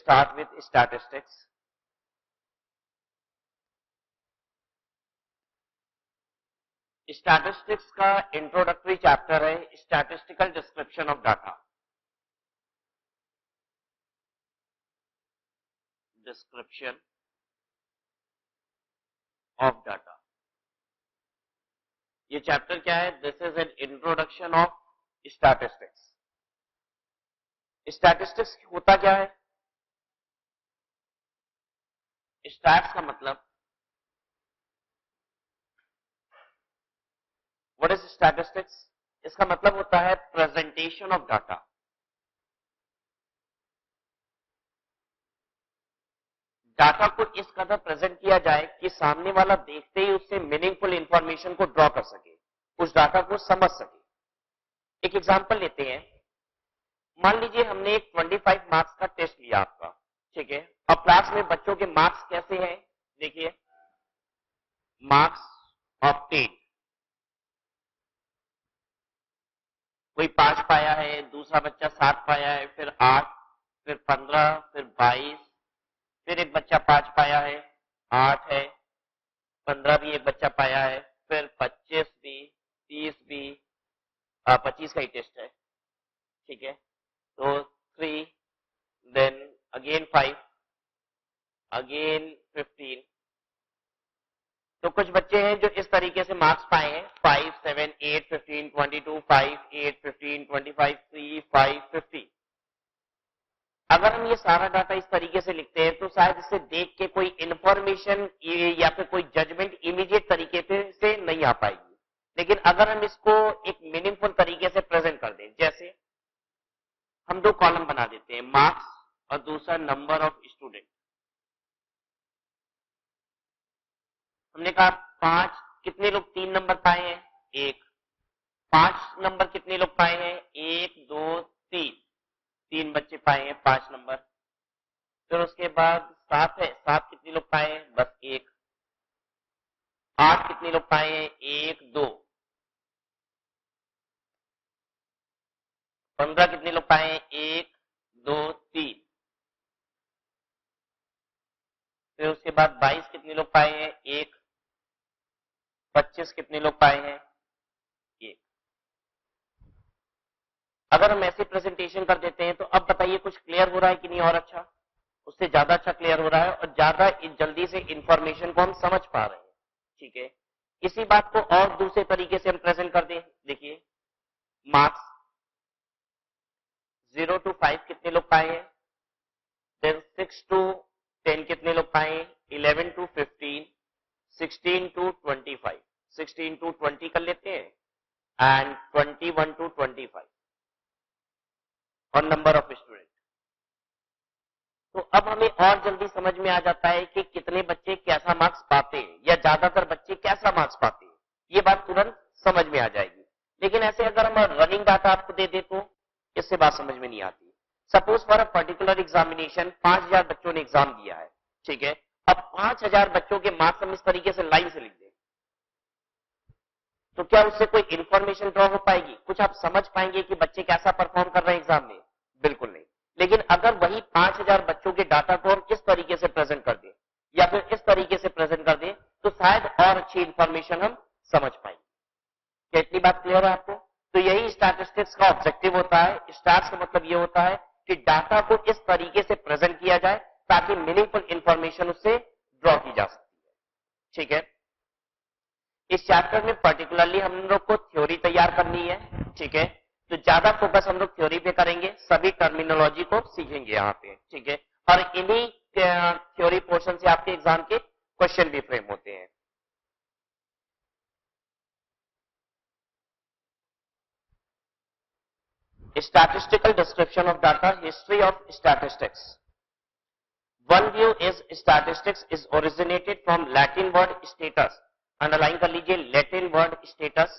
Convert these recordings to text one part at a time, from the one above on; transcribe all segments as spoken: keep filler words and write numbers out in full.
start with statistics. Statistics का introductory chapter है statistical description of data. Description of data, ये chapter क्या है? This is an introduction of statistics. Statistics होता क्या है? स्टैट्स का मतलब, व्हाट इज स्टैटिस्टिक्स? इसका मतलब होता है प्रेजेंटेशन ऑफ डाटा। डाटा को इस कदर प्रेजेंट किया जाए कि सामने वाला देखते ही उससे मीनिंगफुल इंफॉर्मेशन को ड्रॉ कर सके, उस डाटा को समझ सके। एक एग्जांपल लेते हैं। मान लीजिए हमने एक पच्चीस मार्क्स का टेस्ट लिया आपका, ठीक है। अब क्लास में बच्चों के मार्क्स कैसे हैं? देखिए, मार्क्स ऑब्टेन, कोई पांच पाया है, दूसरा बच्चा सात पाया है, फिर आठ, फिर पंद्रह, फिर बाईस, फिर एक बच्चा पांच पाया है, आठ है, पंद्रह भी एक बच्चा पाया है, फिर पच्चीस भी, तीस भी, पच्चीस का ही टेस्ट है, ठीक है। तो three, then again five, again fifteen. तो कुछ बच्चे हैं जो इस तरीके से मार्क्स पाए हैं, five, seven, eight, fifteen, twenty two, five, eight, fifteen, twenty five, three, five, fifteen. अगर हम ये सारा डाटा इस तरीके से लिखते हैं तो शायद इसे देख के कोई इंफॉर्मेशन या फिर कोई जजमेंट इमीडिएट तरीके से नहीं आ पाएगी। लेकिन अगर हम इसको एक मीनिंगफुल तरीके से प्रेजेंट कर दें, जैसे हम दो कॉलम बना देते हैं, मार्क्स और दूसरा नंबर ऑफ स्टूडेंट। हमने कहा पांच, कितने लोग तीन नंबर पाए हैं? एक। पांच नंबर कितने लोग पाए हैं? एक, दो, तीन। तीन बच्चे पाए हैं पांच नंबर। फिर उसके बाद सात है, सात कितने लोग पाए हैं? बस एक। आठ कितने लोग पाए हैं? एक, दो। पंद्रह कितने लोग पाए हैं? एक, दो, तीन। फिर उसके बाद बाईस कितने लोग पाए हैं? एक। पच्चीस कितने लोग पाए हैं? एक। अगर हम ऐसे प्रेजेंटेशन कर देते हैं तो अब बताइए कुछ क्लियर हो रहा है कि नहीं? और अच्छा, उससे ज्यादा अच्छा क्लियर हो रहा है और ज्यादा जल्दी से इंफॉर्मेशन को हम समझ पा रहे हैं, ठीक है। इसी बात को और दूसरे तरीके से हम प्रेजेंट कर दें। देखिए, मार्क्स जीरो टू फाइव कितने लोग पाए हैं? देन सिक्स टू टेन कितने लोग पाए हैं? Eleven to fifteen, sixteen to twenty five, sixteen to twenty कर लेते हैं, and twenty one to twenty five और नंबर ऑफ स्टूडेंट। तो अब हमें और जल्दी समझ में आ जाता है कि कितने बच्चे कैसा मार्क्स पाते हैं या ज्यादातर बच्चे कैसा मार्क्स पाते हैं, ये बात तुरंत समझ में आ जाएगी। लेकिन ऐसे अगर हम रनिंग डाटा आपको दे दे तो इससे बात समझ में नहीं आती। Suppose for a particular examination पांच हजार बच्चों ने एग्जाम दिया है, ठीक है। अब पांच हजार बच्चों के मार्क्स हम इस तरीके से लाइन से लिख दें तो क्या उससे कोई इंफॉर्मेशन ड्रॉ हो पाएगी? कुछ आप समझ पाएंगे कि बच्चे कैसा परफॉर्म कर रहे हैं एग्जाम में? बिल्कुल नहीं। लेकिन अगर वही पांच हजार बच्चों के डाटा को हम इस तरीके से प्रेजेंट कर दें या फिर इस तरीके से प्रेजेंट कर दें तो शायद और अच्छी इंफॉर्मेशन हम समझ पाएंगे। क्या इतनी बात क्लियर है आपको? तो यही स्टैटिस्टिक्स का ऑब्जेक्टिव होता है। स्टैट्स का मतलब यह होता है कि डाटा को इस तरीके से प्रेजेंट किया जाए ताकि मीनिंगफुल इंफॉर्मेशन उससे ड्रॉ की जा सकती है, ठीक है। इस चैप्टर में पर्टिकुलरली हम लोग को थ्योरी तैयार करनी है, ठीक है। तो ज्यादा फोकस हम लोग थ्योरी पे करेंगे, सभी टर्मिनोलॉजी को सीखेंगे यहाँ पे, ठीक है। और इन्हीं थ्योरी पोर्शन से आपके एग्जाम के क्वेश्चन भी फ्रेम होते हैं। Statistical description of data, history of statistics. One view is statistics is originated from Latin word status. Underline कर लीजिए लैटिन वर्ड स्टेटस।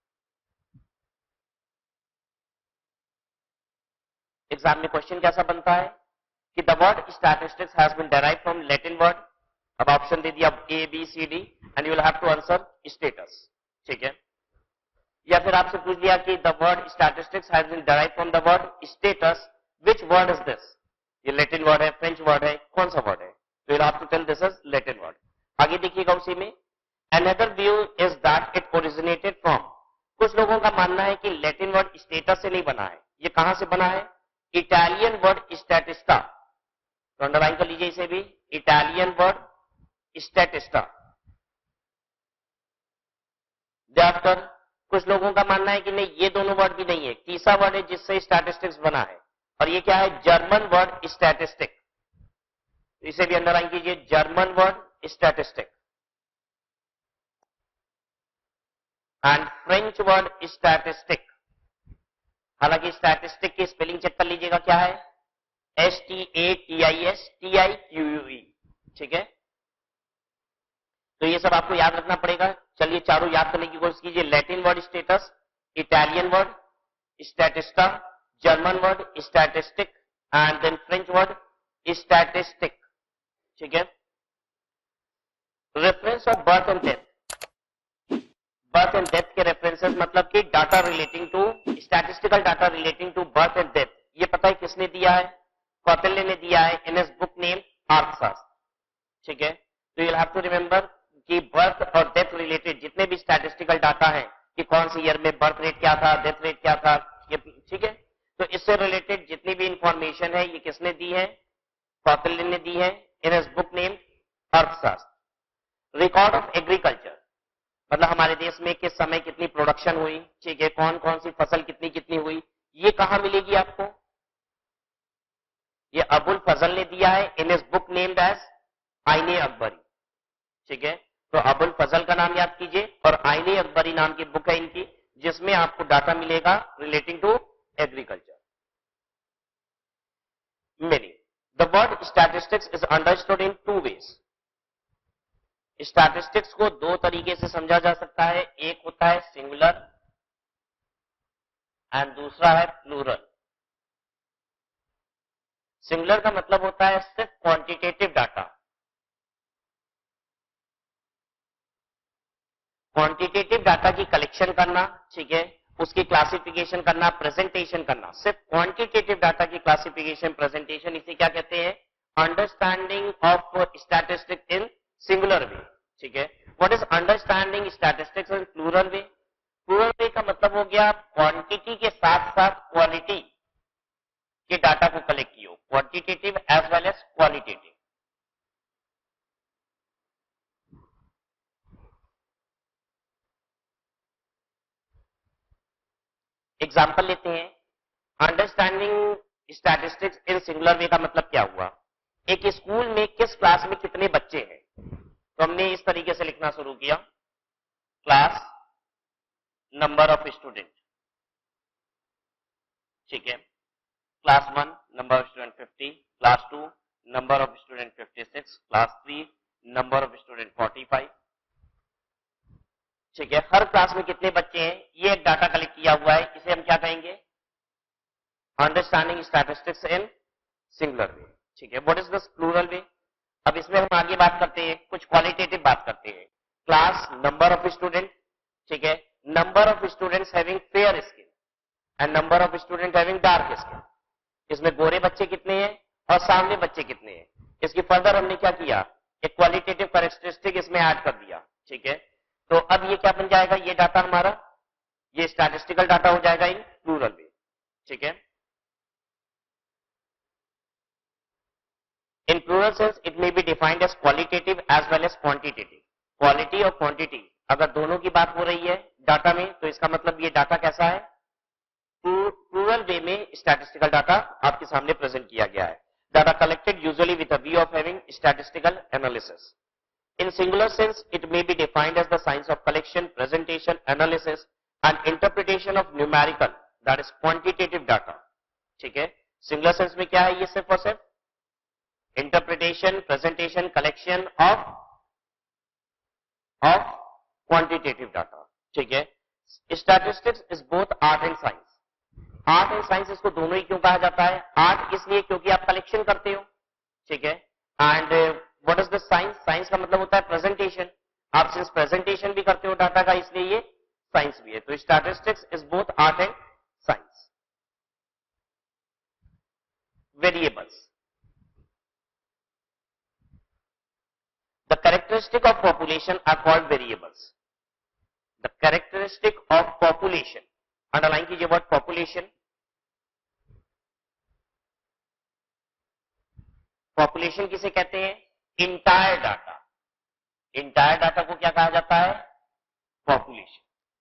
एग्जाम में क्वेश्चन कैसा बनता है कि the word statistics has been derived from Latin word. अब option दे दिया A B C D and you will have to answer status, ठीक है। या फिर आपसे पूछ दिया कि the word statistics has been derived from the word status, which word is this? ये लैटिन वर्ड है, फ्रेंच वर्ड है, कौन सा वर्ड है? तो you have to tell this is Latin word. आगे देखिएगा उसी में, another view is that it originated from, कुछ लोगों का मानना है कि लैटिन वर्ड स्टेटस से नहीं बना है, ये कहां से बना है? इटालियन वर्ड स्टैटिस्टा, तो अंडरलाइन कर लीजिए इसे भी, इटालियन वर्ड स्टैटिस्टा। thereafter कुछ लोगों का मानना है कि नहीं, ये दोनों वर्ड भी नहीं है, तीसरा वर्ड है जिससे स्टैटिस्टिक्स बना है, और ये क्या है? जर्मन वर्ड स्टैटिस्टिक, तो इसे भी अंडरलाइन कीजिए, German word statistic. And French word statistic, हालांकि स्टैटिस्टिक की स्पेलिंग चेक कर लीजिएगा, क्या है? S T A T I S T I Q U E, ठीक है। तो ये सब आपको याद रखना पड़ेगा। चलिए चारों याद करने की कोशिश कीजिए, Latin word status, Italian word statista, German word statistic and then French word statistic, ठीक है। Reference of birth and death, birth and death के रेफरेंसेस मतलब कि data relating to, statistical data relating to birth and death, ये पता है किसने दिया है? कौटिल्य ने दिया है इन हिज बुक नेम अर्थशास्त्र, ठीक है। तो you will have to remember कि बर्थ और डेथ रिलेटेड जितने भी स्टैटिस्टिकल डाटा है कि कौन सी ईयर में बर्थ रेट क्या था, डेथ रेट क्या था, ये ठीक है। तो इससे रिलेटेड जितनी भी इंफॉर्मेशन है ये किसने दी है? कौटिल्य ने दी है in his book name Arthashastra. Record of agriculture, मतलब हमारे देश में किस समय कितनी प्रोडक्शन हुई, ठीक है, कौन कौन सी फसल कितनी कितनी हुई, ये कहां मिलेगी आपको? ये अबुल फजल ने दिया है in his book named as Aine Akbari, ठीक है। तो अबुल फजल का नाम याद कीजिए, और आईने अकबरी नाम की बुक है इनकी, जिसमें आपको डाटा मिलेगा relating to agriculture. Meaning, the word statistics is understood in two ways. Statistics को दो तरीके से समझा जा सकता है, एक होता है सिंगुलर एंड दूसरा है प्लूरल। सिंगुलर का मतलब होता है सिर्फ क्वांटिटेटिव डाटा, क्वांटिटेटिव डाटा की कलेक्शन करना, ठीक है, उसकी क्लासिफिकेशन करना, प्रेजेंटेशन करना, सिर्फ क्वांटिटेटिव डाटा की क्लासिफिकेशन, प्रेजेंटेशन, इसे क्या कहते हैं? Understanding of statistics in singular way, ठीक है। What is understanding statistics in plural way? Plural way का मतलब हो गया क्वांटिटी के साथ साथ क्वालिटी के डाटा को कलेक्ट किया, quantitative as well as qualitative. Example लेते हैं, understanding statistics in singular way का मतलब क्या हुआ? एक स्कूल में किस क्लास में कितने बच्चे हैं, तो हमने इस तरीके से लिखना शुरू किया, क्लास नंबर ऑफ स्टूडेंट, ठीक है। Class one number of student fifty, class two number of student fifty six, class three number of student forty five, ठीक है। हर क्लास में कितने बच्चे हैं, ये एक डाटा कलेक्ट किया हुआ है, इसे हम क्या कहेंगे? Understanding statistics in singular way, ठीक है। What is this plural way? अब इसमें हम आगे बात करते हैं, कुछ क्वालिटेटिव बात करते हैं। क्लास नंबर ऑफ स्टूडेंट, ठीक है, number of students having fair skin and number of student having dark skin, इसमें गोरे बच्चे कितने हैं और सामने बच्चे कितने हैं, इसकी फर्दर हमने क्या किया? एक क्वालिटेटिव कैरेक्टरिस्टिक इसमें ऐड कर दिया, ठीक है। तो अब ये क्या बन जाएगा? ये डाटा हमारा, ये स्टैटिस्टिकल डाटा हो जाएगा इन प्लूरल वे, ठीक है। In plural sense it may be defined as qualitative as well as quantitative. Quality और क्वांटिटी अगर दोनों की बात हो रही है डाटा में, तो इसका मतलब ये डाटा कैसा है? प्लूरल वे में स्टैटिस्टिकल डाटा आपके सामने प्रेजेंट किया गया है। Data collected usually with a view of having statistical analysis. In singular sense, it may be defined as the science of collection, presentation, analysis, and interpretation of numerical, that is quantitative data. ठीक है, singular sense में क्या है? ये सिर्फ और सिर्फ interpretation, presentation, collection of of quantitative data, ठीक है। Statistics is both art and science. Art and science इसको दोनों ही क्यों कहा जाता है? आर्ट इसलिए क्योंकि आप कलेक्शन करते हो, ठीक है, and what is the science? Science का मतलब होता है प्रेजेंटेशन, आप सिर्फ प्रेजेंटेशन भी करते हो डाटा का, इसलिए ये साइंस भी है। तो statistics is both art and science. Variables, The characteristic of population are called variables. The characteristic of population, underline कीजिए word population. Population किसे कहते हैं? Entire data. Entire data को क्या कहा जाता है? Population.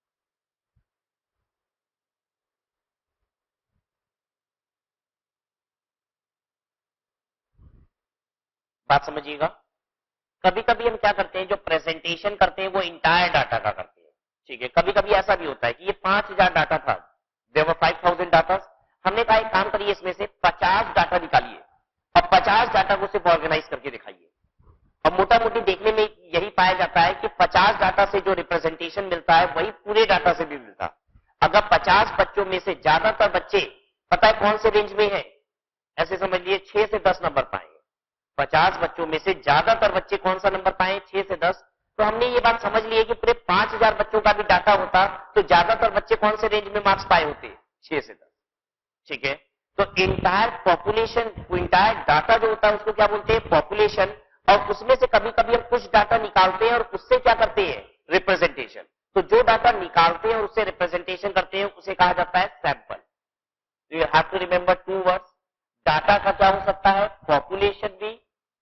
बात समझिएगा. कभी कभी हम क्या करते हैं, जो प्रेजेंटेशन करते हैं वो इंटायर डाटा का करते हैं. ठीक है, कभी कभी ऐसा भी होता है कि ये पांच हजार डाटा था, there were five thousand data. हमने कहा एक काम करिए, इसमें से पचास डाटा निकालिए और पचास डाटा को सिर्फ ऑर्गेनाइज करके दिखाइए. और मोटा मोटी देखने में यही पाया जाता है कि पचास डाटा से जो रिप्रेजेंटेशन मिलता है वही पूरे डाटा से भी मिलता है. अगर पचास बच्चों में से ज्यादातर बच्चे पता है कौन से रेंज में है, ऐसे समझ लिए छह से दस नंबर पाएंगे. पचास बच्चों में से ज्यादातर बच्चे कौन सा नंबर पाए? छह से दस. तो हमने ये बात समझ ली है कि पूरे पांच हजार बच्चों का भी डाटा होता तो ज्यादातर बच्चे कौन से रेंज में मार्क्स पाए होते? छह से दस. ठीक है, तो इंटायर पॉपुलेशन, इंटायर डाटा जो होता है उसको क्या बोलते हैं? पॉपुलेशन. और उसमें से कभी कभी हम कुछ डाटा निकालते हैं और उससे क्या करते हैं? रिप्रेजेंटेशन. तो जो डाटा निकालते हैं और उससे रिप्रेजेंटेशन करते हैं उसे कहा जाता है sample. You have to remember two words. Data का क्या हो सकता है? पॉपुलेशन भी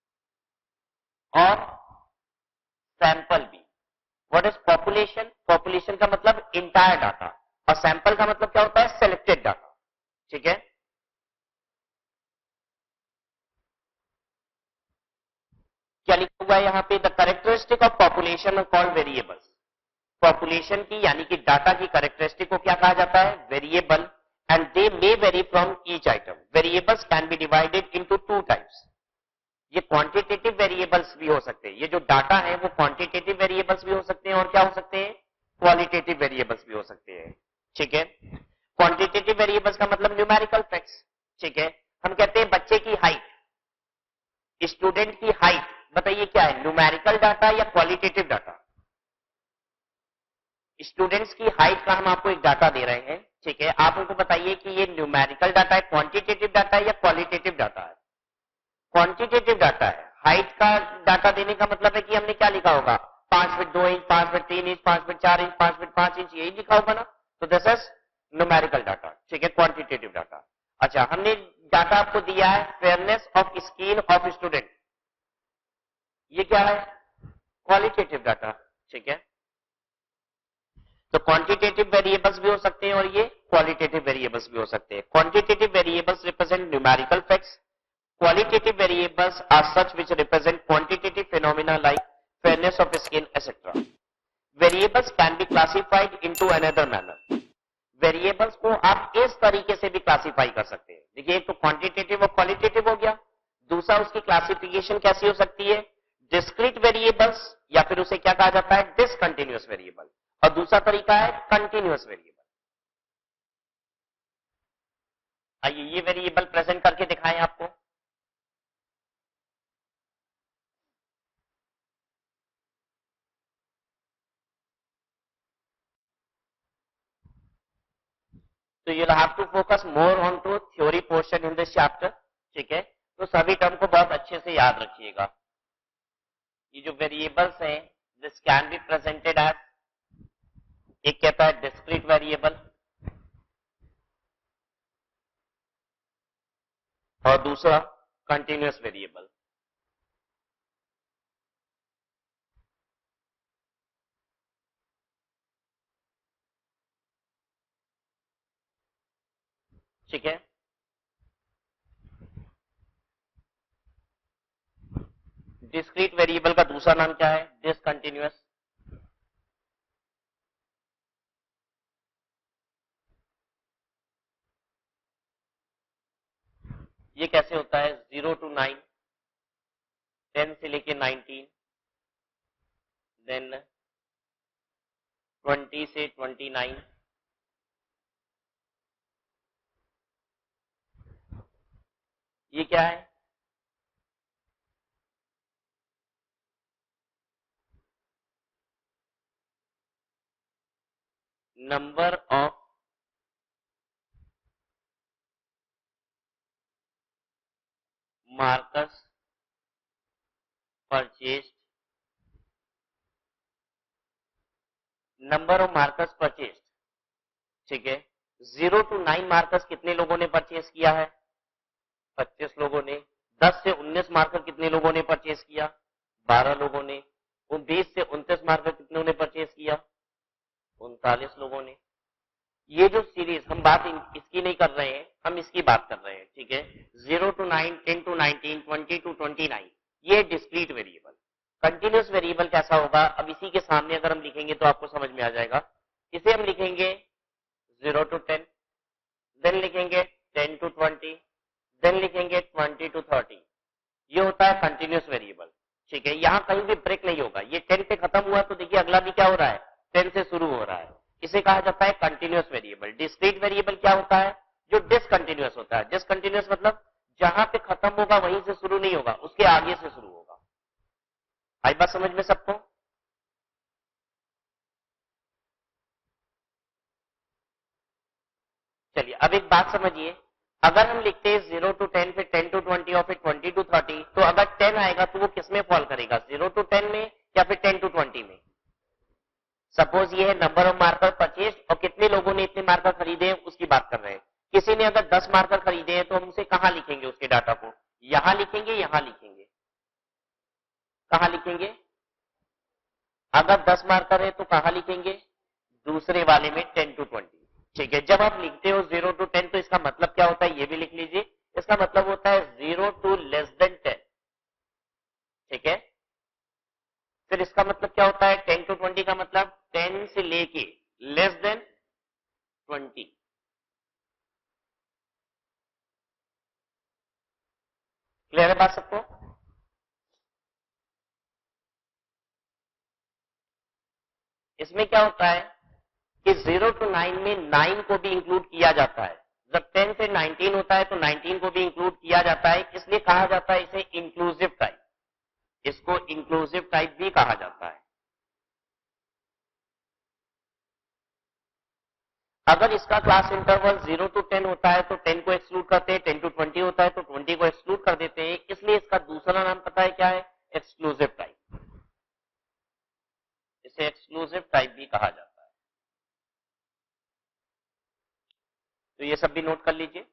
और सैंपल भी. What is population? पॉपुलेशन का मतलब इंटायर डाटा और सैंपल का मतलब क्या होता है? Selected data. ठीक है, क्या लिखा हुआ है यहां पे? The characteristic of population are called variables. Population की यानी कि डाटा की कैरेक्टरिस्टिक को क्या कहा जाता है? Variable. And they may vary from each item. Variables can be divided into two types. ये क्वांटिटेटिव वेरिएबल्स भी हो सकते हैं. ये जो डाटा है वो क्वांटिटेटिव वेरिएबल्स भी हो सकते हैं और क्या हो सकते हैं? क्वालिटेटिव वेरिएबल्स भी हो सकते हैं. ठीक है, क्वांटिटेटिव वेरिएबल्स का मतलब न्यूमेरिकल फैक्ट्स. ठीक है, हम कहते हैं बच्चे की हाइट, स्टूडेंट की हाइट, बताइए क्या है? न्यूमेरिकल डाटा या क्वालिटेटिव डाटा? स्टूडेंट्स की हाइट का हम आपको एक डाटा दे रहे हैं. ठीक है, आप उनको बताइए कि ये न्यूमेरिकल डाटा है, क्वांटिटेटिव डाटा है या क्वालिटेटिव डाटा है? क्वांटिटेटिव डाटा है. हाइट का डाटा देने का मतलब है कि हमने क्या लिखा होगा? पांच फीट दो इंच, पांच फीट तीन इंच, पांच फीट चार इंच, पांच फीट पांच इंच, यही लिखा होगा ना. तो दिस इज न्यूमेरिकल डाटा. ठीक है, क्वांटिटेटिव डाटा. अच्छा, हमने डाटा आपको दिया है fairness of skin of student. ये क्या है? Qualitative data. ठीक है, तो क्वांटिटेटिव वेरिएबल्स भी हो सकते हैं और ये क्वालिटेटिव वेरिएबल्स भी हो सकते हैं. Quantitative variables represent numerical facts. Qualitative variables are such which represent quantitative phenomena like fairness of skin, et cetera. Variables can be classified into another manner. Variables को आप इस तरीके से भी क्लासीफाई कर सकते हैं. देखिए, एक तो क्वांटिटेटिव और क्वालिटेटिव हो गया. दूसरा उसकी क्लासिफिकेशन कैसी हो सकती है? डिस्क्रीट वेरिएबल्स या फिर उसे क्या कहा जाता है? Discontinuous variable. और दूसरा तरीका है कंटिन्यूअस वेरिएबल. आइए ये वेरिएबल प्रेजेंट करके दिखाएं आपको. तो you'll have to focus more on to theory portion in this chapter. ठीक है, तो सभी टर्म को बहुत अच्छे से याद रखिएगा. ये जो वेरिएबल्स हैं, this can be presented as, एक कहता है डिस्क्रीट वेरिएबल और दूसरा कंटिन्यूअस वेरिएबल. ठीक है, डिस्क्रीट वेरिएबल का दूसरा नाम क्या है? डिसकंटिन्यूअस. ये कैसे होता है? जीरो टू नाइन, टेन से लेके नाइनटीन, देन ट्वेंटी से ट्वेंटी नाइन. ये क्या है? Number of markers purchased number of markers purchase, ठीक है। जीरो टू नाइन मार्कर्स कितने लोगों ने परचेज किया है? पच्चीस लोगों ने। दस से उन्नीस मार्कर कितने लोगों ने परचेज किया? बारह लोगों ने। बीस से उनतीस मार्कर कितने ने परचेज किया? उनतालीस लोगों ने। ये जो सीरीज हम बात इसकी नहीं कर रहे हैं, हम इसकी बात कर रहे हैं, ठीक है। Zero to nine, ten to nineteen, twenty to twenty nine, ये डिस्क्रीट वेरिएबल। कंटिन्यूस वेरिएबल कैसा होगा? अब इसी के सामने अगर हम लिखेंगे तो आपको समझ में आ जाएगा। इसे हम लिखेंगे जीरो टू टेन, देन लिखेंगे टेन टू ट्वेंटी, देन लिखेंगे ट्वेंटी टू थर्टी। ये होता है कंटिन्यूस वेरिएबल, ठीक है। यहां कहीं भी ब्रेक नहीं होगा। ये टेन पे खत्म हुआ तो देखिए अगला भी क्या हो रहा है? टेन से शुरू हो रहा है। इसे कहा जाता है कंटिन्यूस वेरिएबल। डिस्क्रीट वेरिएबल क्या होता है? जो डिसकंटिन्यूअस होता है। डिसकंटिन्यूअस मतलब जहां पे खत्म होगा वहीं से शुरू नहीं होगा, उसके आगे से शुरू होगा। आई बात समझ में सबको? चलिए अब एक बात समझिए, अगर हम लिखते हैं जीरो टू टेन, फिर टेन टू ट्वेंटी और फिर ट्वेंटी टू थर्टी, तो अगर टेन आएगा तो वो किसमें फॉल करेगा? जीरो टू टेन में या फिर टेन टू ट्वेंटी में? सपोज ये है नंबर ऑफ मार्कर परचेज और कितने लोगों ने इतने मार्कर खरीदे हैं उसकी बात कर रहे हैं। किसी ने अगर दस मार्कर खरीदे हैं तो हम उसे कहां लिखेंगे? उसके डाटा को यहां लिखेंगे, यहां लिखेंगे, कहां लिखेंगे? अगर दस मार्कर है तो कहां लिखेंगे? दूसरे वाले में टेन टू ट्वेंटी, ठीक है। जब आप लिखते हो जीरो टू टेन तो इसका मतलब क्या होता है? ये भी लिख लीजिए। इसका मतलब होता है zero to less than ten, ठीक है। फिर इसका मतलब क्या होता है? टेन टू ट्वेंटी का मतलब टेन से लेके लेस देन ट्वेंटी। क्लियर है बात सबको? इसमें क्या होता है कि जीरो टू नाइन में नाइन को भी इंक्लूड किया जाता है। जब टेन से नाइनटीन होता है तो नाइनटीन को भी इंक्लूड किया जाता है, इसलिए कहा जाता है इसे इंक्लूसिव टाइप। इसको इंक्लूसिव टाइप भी कहा जाता है। अगर इसका class interval zero to ten होता है तो टेन को एक्सक्लूड करते हैं, टेन टू ट्वेंटी होता है तो ट्वेंटी को एक्सक्लूड कर देते हैं, इसलिए इसका दूसरा नाम पता है क्या है? Exclusive type. इसे एक्सक्लूसिव टाइप भी कहा जाता है। तो ये सब भी नोट कर लीजिए।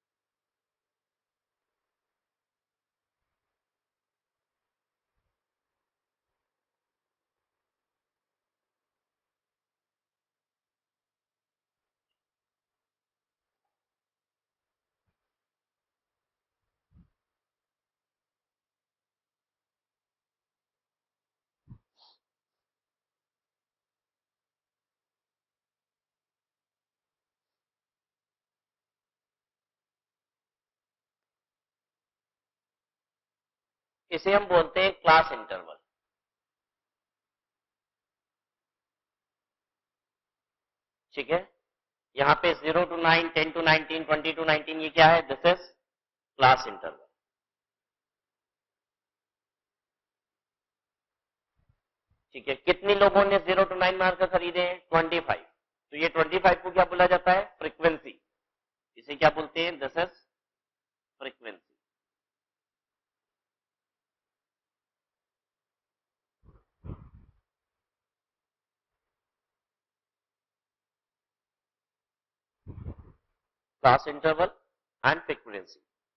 इसे हम बोलते हैं क्लास इंटरवल, ठीक है। यहां पे zero to nine, ten to nineteen, twenty to nineteen, ये क्या है? दिस इज क्लास इंटरवल, ठीक है। कितने लोगों ने जीरो टू नाइन मार्कर खरीदे हैं? Twenty five. तो ये ट्वेंटी फाइव को क्या बोला जाता है? फ्रीक्वेंसी। इसे क्या बोलते हैं? This is frequency. Class interval and frequency.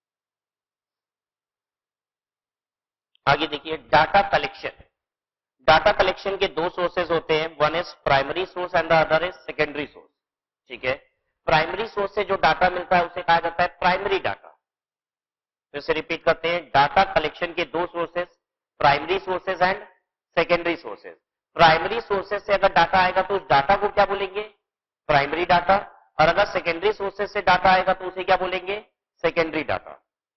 आगे देखिए डाटा कलेक्शन। डाटा कलेक्शन के दो सोर्सेज होते हैं, one is primary source and the other is secondary source, ठीक है। प्राइमरी सोर्स से जो डाटा मिलता है उसे कहा जाता है प्राइमरी डाटा। फिर से रिपीट करते हैं, डाटा कलेक्शन के दो sources, primary sources and secondary sources. Primary sources से अगर डाटा आएगा तो उस डाटा को क्या बोलेंगे? Primary data. और अगर सेकेंडरी सोर्सेज से डाटा आएगा तो उसे क्या बोलेंगे? Secondary data.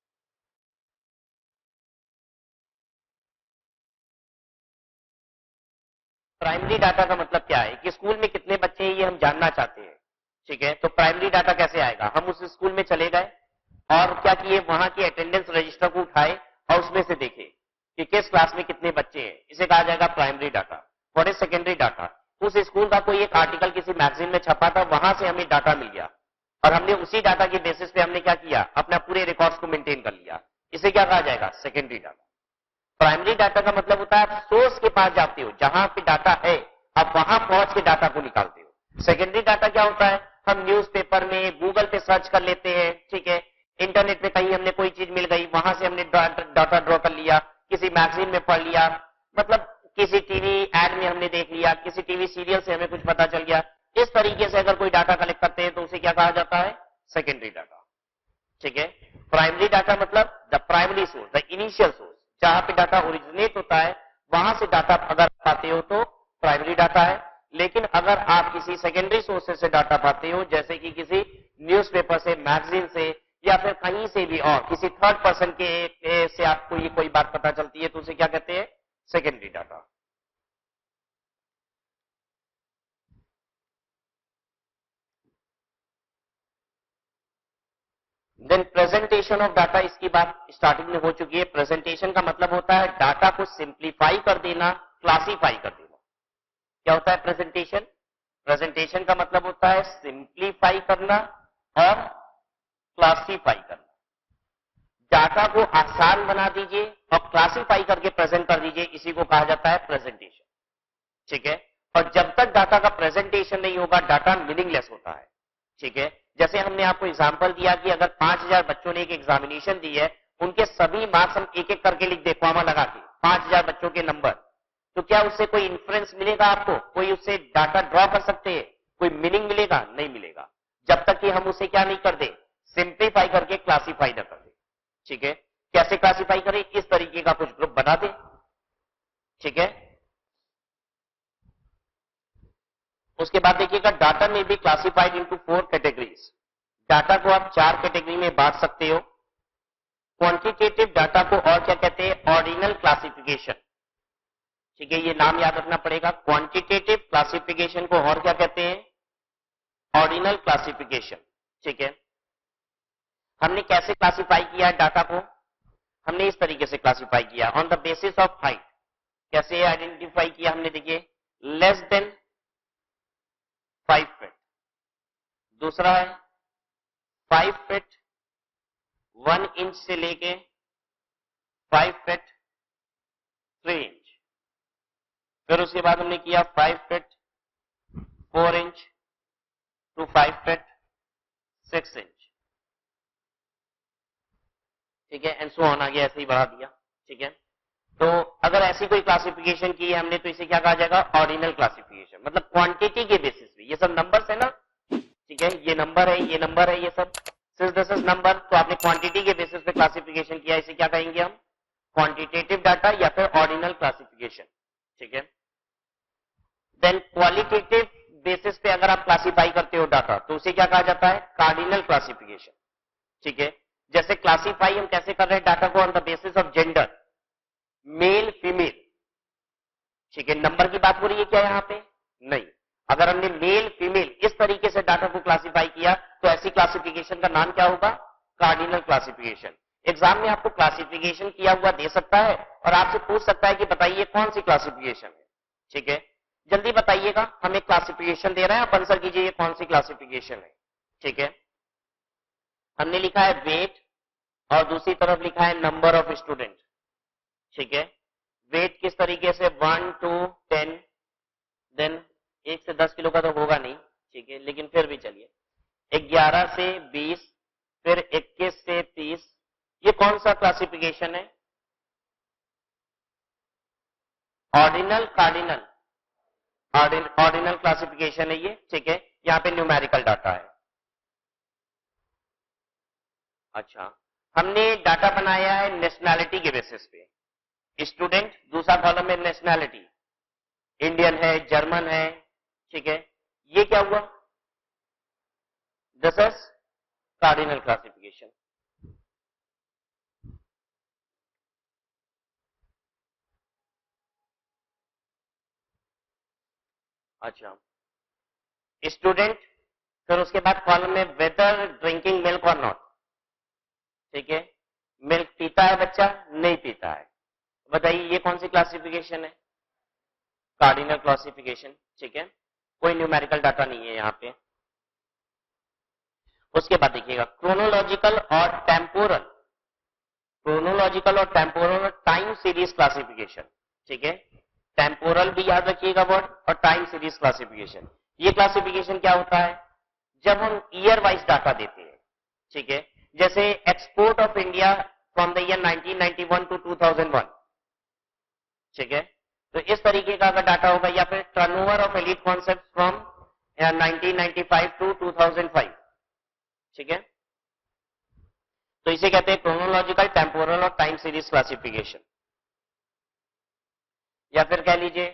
प्राइमरी डाटा का मतलब क्या है कि स्कूल में कितने बच्चे हैं ये हम जानना चाहते हैं, ठीक है। तो प्राइमरी डाटा कैसे आएगा? हम उस स्कूल में चले गए और क्या किए, वहां की अटेंडेंस रजिस्टर को उठाए और उसमें से देखे कि किस क्लास में कितने बच्चे हैं, इसे कहा जाएगा प्राइमरी डाटा। और सेकेंडरी डाटा, उस स्कूल का कोई एक आर्टिकल किसी मैगजीन में छपा था, वहां से हमें डाटा मिल गया और हमने उसी डाटा के बेसिस पे हमने क्या किया, अपना पूरे रिकॉर्ड्स को मेंटेन कर लिया, इसे क्या कहा जाएगा? Secondary data. प्राइमरी डाटा का मतलब होता है आप सोर्स के पास जाते हो, जहां पे डाटा है आप आप वहां पहुंच के डाटा को निकालते हो। सेकेंडरी डाटा क्या होता है, हम न्यूज़पेपर में, गूगल पे सर्च कर लेते हैं, ठीक है, इंटरनेट पे कहीं हमने कोई चीज मिल गई, वहां से हमने डाटा ड्रॉ कर लिया, किसी मैगजीन में पढ़ लिया, मतलब किसी टीवी एड में हमने देख लिया, किसी टीवी सीरियल से हमें कुछ पता चल गया। इस तरीके से अगर कोई डाटा कलेक्ट करते हैं तो उसे क्या कहा जाता है, सेकेंडरी डाटा, ठीक है। प्राइमरी डाटा मतलब the primary source, the initial source, जहां पे डाटा ओरिजिनेट होता है वहां से डाटा अगर पाते हो तो प्राइमरी डाटा है। लेकिन अगर आप किसी सेकेंडरी सोर्सेज से डाटा पाते हो, जैसे कि किसी न्यूज़पेपर से, मैगजीन से, या फिर कहीं से भी और किसी थर्ड पर्सन के से आपको ये कोई बात पता चलती है, तो उसे क्या कहते हैं, secondary data. Then presentation of data, इसकी बात स्टार्टिंग में हो चुकी है। प्रेजेंटेशन का मतलब होता है डाटा को सिंप्लीफाई कर देना, क्लासीफाई कर देना। क्या होता है प्रेजेंटेशन? प्रेजेंटेशन का मतलब होता है सिंप्लीफाई करना और क्लासीफाई करना। डाटा को आसान बना दीजिए और क्लासीफाई करके प्रेजेंट कर दीजिए, इसी को कहा जाता है प्रेजेंटेशन, ठीक है। और जब तक डाटा का प्रेजेंटेशन नहीं होगा, डाटा मीनिंगलेस होता है, ठीक है। जैसे हमने आपको एग्जांपल दिया कि अगर पांच हजार बच्चों ने एक एग्जामिनेशन दी है, उनके सभी मार्क्स हम एक एक करके लिख दे, कॉमा लगा के, पांच हजार बच्चों के नंबर, तो क्या उससे कोई इन्फ्लुएंस मिलेगा आपको? कोई उससे डाटा ड्रॉ कर सकते हैं? कोई मीनिंग मिलेगा? नहीं मिलेगा, जब तक कि हम उसे क्या नहीं कर दे, सिंप्लीफाई करके क्लासीफाई न कर दे, ठीक है। कैसे क्लासीफाई करें? इस तरीके का कुछ ग्रुप बना दे, ठीक है। उसके बाद देखिएगा, डाटा में be classified into four categories. Data को आप चार कैटेगरी में बांट सकते हो। क्वांटिटेटिव डाटा को और क्या कहते हैं? ऑर्डिनल क्लासिफिकेशन, ठीक है, ये नाम याद रखना पड़ेगा। क्वांटिटेटिव क्लासिफिकेशन को और क्या कहते हैं? ऑर्डिनल क्लासिफिकेशन, ठीक है। हमने कैसे क्लासिफाई किया डाटा को? हमने इस तरीके से क्लासिफाई किया, on the basis of height. कैसे आइडेंटिफाई किया हमने? देखिए, लेस देन फाइव फीट, दूसरा है फाइव फीट वन इंच से लेके फाइव फीट थ्री इंच, फिर उसके बाद हमने किया five feet four inch to five feet six inch, ठीक है, एंड सो ऑन, आगे ऐसे ही बढ़ा दिया, ठीक है। तो अगर ऐसी कोई क्लासिफिकेशन की है हमने, तो इसे क्या कहा जाएगा? Ordinal classification. मतलब क्वांटिटी के बेसिस पे, ये सब नंबर्स है ना, ठीक है, ये नंबर है, ये नंबर है, ये सब सिंस दिस इज नंबर, तो आपने क्वांटिटी के बेसिस पे क्लासिफिकेशन किया, इसे क्या कहेंगे हम? क्वांटिटेटिव डाटा या फिर ऑर्डिनल क्लासिफिकेशन, ठीक है। देन क्वालिटेटिव बेसिस पे अगर आप क्लासिफाई करते हो डाटा, तो उसे क्या कहा जाता है? कार्डिनल क्लासिफिकेशन, ठीक है। जैसे क्लासिफाई हम कैसे कर रहे हैं डाटा को? On the basis of gender, male female, ठीक है। नंबर की बात हो रही है क्या यहाँ पे? नहीं। अगर हमने मेल फीमेल इस तरीके से डाटा को क्लासिफाई किया, तो ऐसी क्लासिफिकेशन का नाम क्या होगा? Cardinal classification. एग्जाम में आपको क्लासिफिकेशन किया हुआ दे सकता है और आपसे पूछ सकता है कि बताइए कौन सी क्लासिफिकेशन है, ठीक है। जल्दी बताइएगा, हमें क्लासिफिकेशन दे रहा है, आप आंसर कीजिए ये कौन सी क्लासिफिकेशन है, ठीक है। हमने लिखा है वेट और दूसरी तरफ लिखा है नंबर ऑफ स्टूडेंट, ठीक है। वेट किस तरीके से? वन टू टेन, देन एक से दस किलो का तो होगा नहीं, ठीक है, लेकिन फिर भी चलिए ग्यारह से बीस, फिर इक्कीस से तीस, ये कौन सा क्लासिफिकेशन है? Ordinal, cardinal? ऑर्डिनल क्लासिफिकेशन है ये, ठीक है। यहाँ पे न्यूमेरिकल डाटा है। अच्छा, हमने डाटा बनाया है नेशनैलिटी के बेसिस पे। स्टूडेंट दूसरा कॉलम में नेशनैलिटी, इंडियन है, जर्मन है, ठीक है। ये क्या हुआ? This is cardinal classification. अच्छा, स्टूडेंट, फिर उसके बाद कॉलम में वेदर ड्रिंकिंग मिल्क और नॉट, ठीक है। मिल्क पीता है बच्चा? नहीं पीता है, बताइए ये कौन सी क्लासिफिकेशन है? कार्डिनल क्लासिफिकेशन, ठीक है। कोई न्यूमेरिकल डाटा नहीं है यहाँ पे। उसके बाद देखिएगा क्रोनोलॉजिकल और टेम्पोरल, क्रोनोलॉजिकल और टेम्पोरल टाइम सीरीज क्लासिफिकेशन, ठीक है। टेम्पोरल भी याद रखिएगा वर्ड और टाइम सीरीज क्लासिफिकेशन। ये क्लासिफिकेशन क्या होता है, जब हम ईयर वाइज डाटा देते हैं, ठीक है, जैसे export of India from the year nineteen ninety one to two thousand one, ठीक है, तो इस तरीके का अगर डाटा होगा, या फिर turnover of elite concept from nineteen ninety five to two thousand five, ठीक है, तो इसे कहते हैं क्रोनोलॉजिकल, टेम्पोरल और टाइम सीरीज क्लासिफिकेशन। या फिर कह लीजिए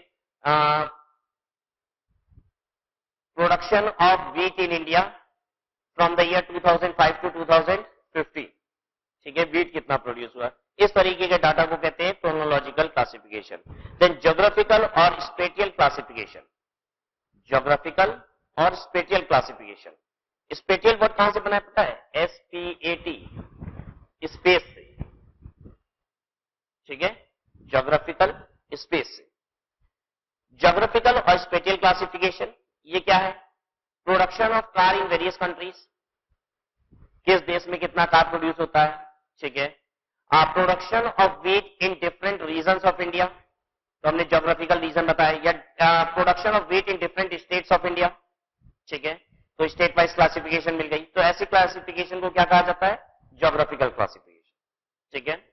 production of wheat in India from the year two thousand five to two thousand fifteen, ठीक है, व्हीट कितना प्रोड्यूस हुआ, इस तरीके के डाटा को कहते हैं क्रोनोलॉजिकल क्लासिफिकेशन। देन ज्योग्राफिकल और स्पेटियल क्लासिफिकेशन, ज्योग्राफिकल और स्पेटियल क्लासिफिकेशन। स्पेटियल वर्ड कहां से बना है पता है, S P A T, space से, ठीक है, ज्योग्राफिकल स्पेस से। ज्योग्राफिकल और स्पेटियल क्लासिफिकेशन ये क्या है, production of car in various countries, किस देश में कितना कार प्रोड्यूस होता है, ठीक है, production of wheat in different regions of India, तो हमने ज्योग्राफिकल रीजन बताया, या production of wheat in different states of India, ठीक है, तो स्टेट वाइज क्लासिफिकेशन मिल गई। तो ऐसी क्लासिफिकेशन को क्या कहा जाता है, ज्योग्राफिकल क्लासिफिकेशन, ठीक है।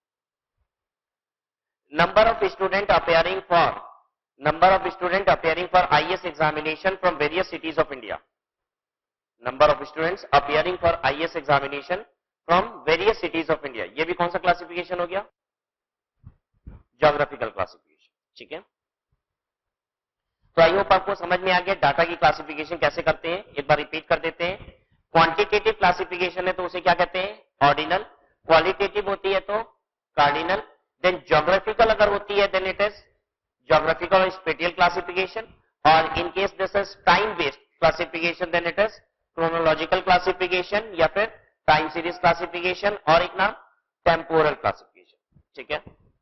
Number of student appearing for number of student appearing for IAS examination from various cities of India, number of students appearing for IAS examination from various cities of India, ये भी कौन सा classification हो गया, geographical classification, ठीक है। तो I hope आपको समझ में आ गया डाटा की क्लासिफिकेशन कैसे करते हैं। एक बार रिपीट कर देते हैं, क्वांटिटेटिव क्लासिफिकेशन है तो उसे क्या कहते हैं, ऑर्डिनल, क्वालिटेटिव होती है तो कार्डिनल, देन ज्योग्राफिकल अगर होती है देन इट इज ज्योग्राफिकल और स्पेटियल क्लासिफिकेशन, और in case this is time based classification then it is chronological classification या फिर टाइम सीरीज क्लासिफिकेशन, और एक नाम टेम्पोरल क्लासिफिकेशन, ठीक है।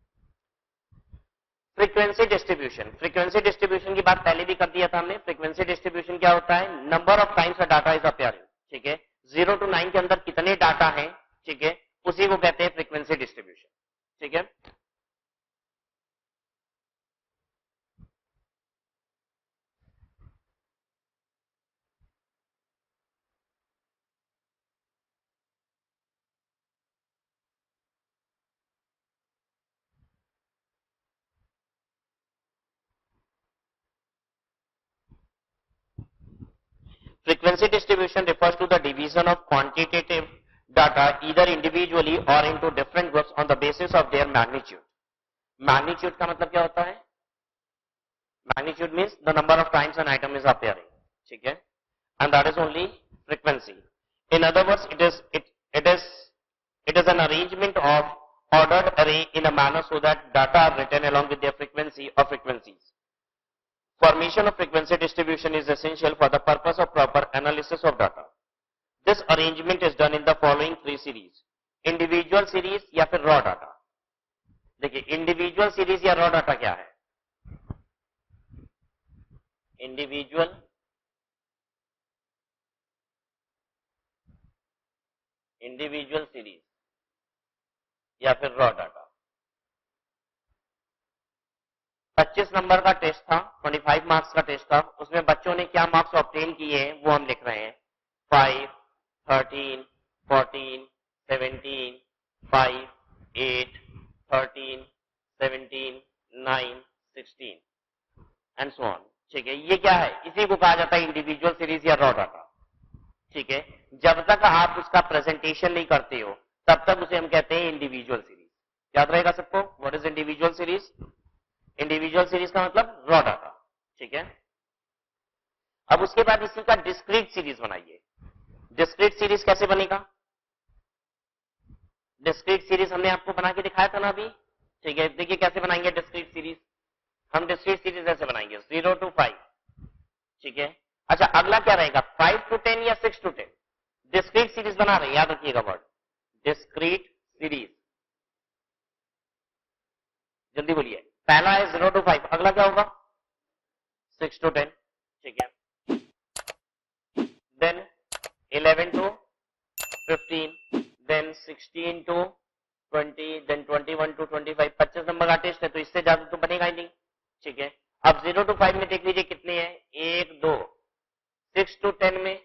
फ्रीक्वेंसी डिस्ट्रीब्यूशन, फ्रीक्वेंसी डिस्ट्रीब्यूशन की बात पहले भी कर दिया था हमने। फ्रीक्वेंसी डिस्ट्रीब्यूशन क्या होता है, number of times data is appearing, ठीक है, जीरो टू नाइन के अंदर कितने डाटा हैं, ठीक है, उसी को कहते हैं फ्रीक्वेंसी डिस्ट्रीब्यूशन, ठीक है। Frequency distribution refers to the division of quantitative data either individually or into different groups on the basis of their magnitude. Magnitude का मतलब क्या होता है, magnitude means the number of times an item is appearing, ठीक है, and that is only frequency. In other words, it is it it is it is an arrangement of ordered array in a manner so that data are written along with their frequency or frequencies. Formation of frequency distribution is essential for the purpose of proper analysis of data. This arrangement is done in the following three series. Individual series या फिर raw data. देखिए individual series या raw data क्या है? Individual individual series या फिर raw data. पच्चीस number का टेस्ट था, पच्चीस मार्क्स का टेस्ट था, उसमें बच्चों ने क्या मार्क्स ऑब्टेन किए हैं वो हम लिख रहे हैं, five, thirteen, fourteen, seventeen, five, eight, thirteen, seventeen, nine, sixteen and so on, ठीक है। ये क्या है, इसी को कहा जाता है इंडिविजुअल सीरीज या रॉ डाटा, ठीक है। जब तक आप उसका प्रेजेंटेशन नहीं करते हो तब तक उसे हम कहते हैं इंडिविजुअल सीरीज। याद रहेगा सबको, what is individual series? Individual series का मतलब रॉ डाटा, ठीक है। अब उसके बाद इसी का डिस्क्रीट सीरीज बनाइए। डिस्क्रीट सीरीज कैसे बनेगा? डिस्क्रीट सीरीज हमने आपको बना के दिखाया था ना अभी, ठीक है। देखिए कैसे बनाएंगे डिस्क्रीट सीरीज। हम डिस्क्रीट सीरीज ऐसे बनाएंगे, जीरो टू फाइव, ठीक है। अच्छा अगला क्या रहेगा, फाइव टू टेन या six to ten? Discrete series बना रहे हैं, याद रखिएगा वर्ड डिस्क्रीट सीरीज। जल्दी बोलिए, पहला है जीरो टू फाइव, अगला क्या होगा सिक्स टू टेन, ठीक है। Then eleven to fifteen, then sixteen to twenty, then twenty one to twenty five. पच्चीस नंबर का टेस्ट है तो इससे ज्यादा तो बनेगा ही नहीं, ठीक है। अब जीरो टू फाइव में देख लीजिए कितने हैं, एक दो, सिक्स टू टेन में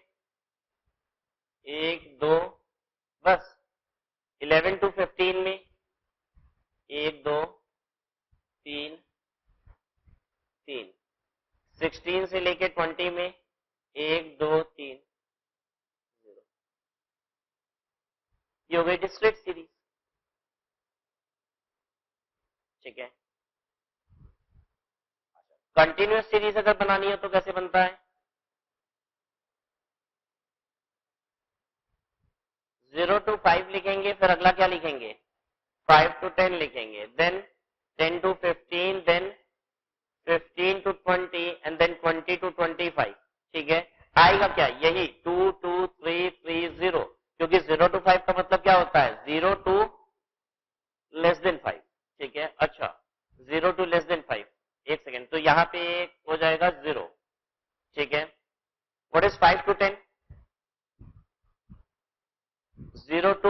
एक दो, बस इलेवन टू फिफ्टीन में एक दो तीन तीन, सिक्सटीन से लेके ट्वेंटी में एक दो तीन, जीरो। ये हो गई डिस्क्रीट सीरीज, ठीक है। कंटिन्यूअस सीरीज अगर बनानी है तो कैसे बनता है, जीरो टू फाइव लिखेंगे, फिर अगला क्या लिखेंगे, फाइव टू टेन लिखेंगे, then ten to fifteen, then fifteen to twenty, and then twenty to twenty five, ठीक है। आएगा क्या, यही two two three three zero, क्योंकि जीरो टू फाइव का मतलब क्या होता है, zero to less than five, ठीक है। अच्छा, zero to less than five, एक सेकेंड, तो यहाँ पे हो जाएगा जीरो, ठीक है। What is five to ten, zero to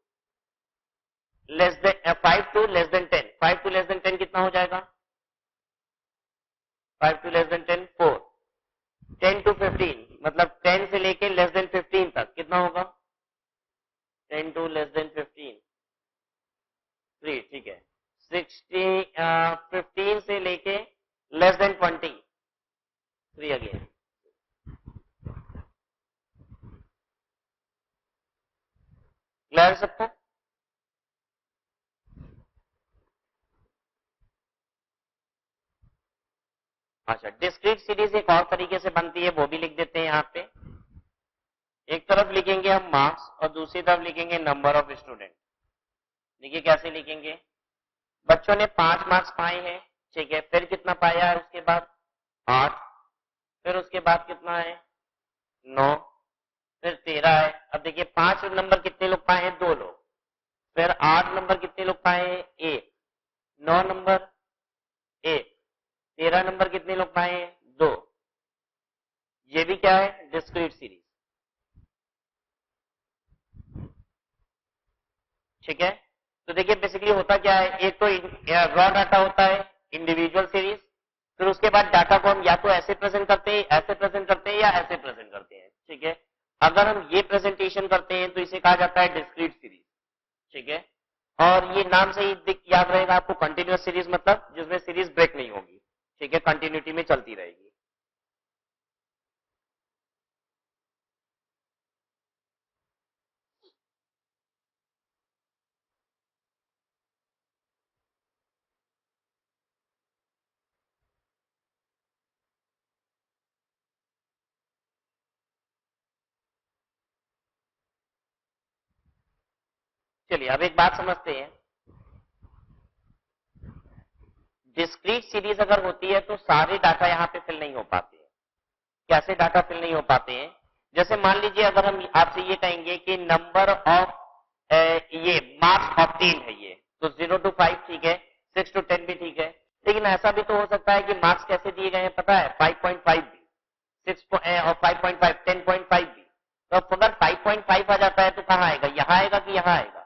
less than five to less than ten, five to less than ten कितना हो जाएगा, five to less than ten four, ten to fifteen मतलब टेन से लेके लेस देन फिफ्टीन तक कितना होगा, ten to less than fifteen three, ठीक है। सिक्सटी फिफ्टीन से लेके less than twenty three again, clear सबको। अच्छा, डिस्क्रीट सीरीज एक और तरीके से बनती है, वो भी लिख देते हैं यहाँ पे। एक तरफ लिखेंगे हम मार्क्स और दूसरी तरफ लिखेंगे नंबर ऑफ स्टूडेंट। देखिए कैसे लिखेंगे, बच्चों ने पांच मार्क्स पाए हैं, ठीक है, फिर कितना पाया है उसके बाद आठ, फिर उसके बाद कितना है नौ, फिर तेरह है। अब देखिए पांच नंबर कितने लोग पाए हैं, दो लोग, फिर आठ नंबर कितने लोग पाए हैं, एक, नौ नंबर एक, तेरह नंबर कितने लोग पाए हैं, दो। ये भी क्या है, डिस्क्रीट सीरीज, ठीक है। तो देखिए बेसिकली होता क्या है, एक तो रॉ डाटा होता है इंडिविजुअल सीरीज, फिर उसके बाद डाटा को हम या तो ऐसे प्रेजेंट करते हैं, ऐसे प्रेजेंट करते हैं या ऐसे प्रेजेंट करते हैं, ठीक है। अगर हम ये प्रेजेंटेशन करते हैं तो इसे कहा जाता है डिस्क्रीट सीरीज, ठीक है। और ये नाम से ही याद रहेगा आपको, कंटिन्यूअस सीरीज मतलब जिसमें सीरीज ब्रेक नहीं होगी, ठीक है, कंटिन्यूटी में चलती रहेगी। चलिए अब एक बात समझते हैं, डिस्क्रीट सीरीज अगर होती है तो सारे डाटा यहाँ पे फिल नहीं हो पाते हैं। कैसे डाटा फिल नहीं हो पाते हैं, जैसे मान लीजिए अगर हम आपसे ये कहेंगे कि नंबर ऑफ ये मार्क्स ऑब्टेन है ये, तो जीरो टू फाइव ठीक है, सिक्स टू टेन भी ठीक है, लेकिन ऐसा भी तो हो सकता है कि मार्क्स कैसे दिए गए हैं पता है, फाइव पॉइंट फाइव भी, सिक्स और five point five, ten point five भी। तो अब अगर फाइव पॉइंट फाइव आ जाता है तो कहाँ आएगा, यहाँ आएगा कि यहाँ आएगा,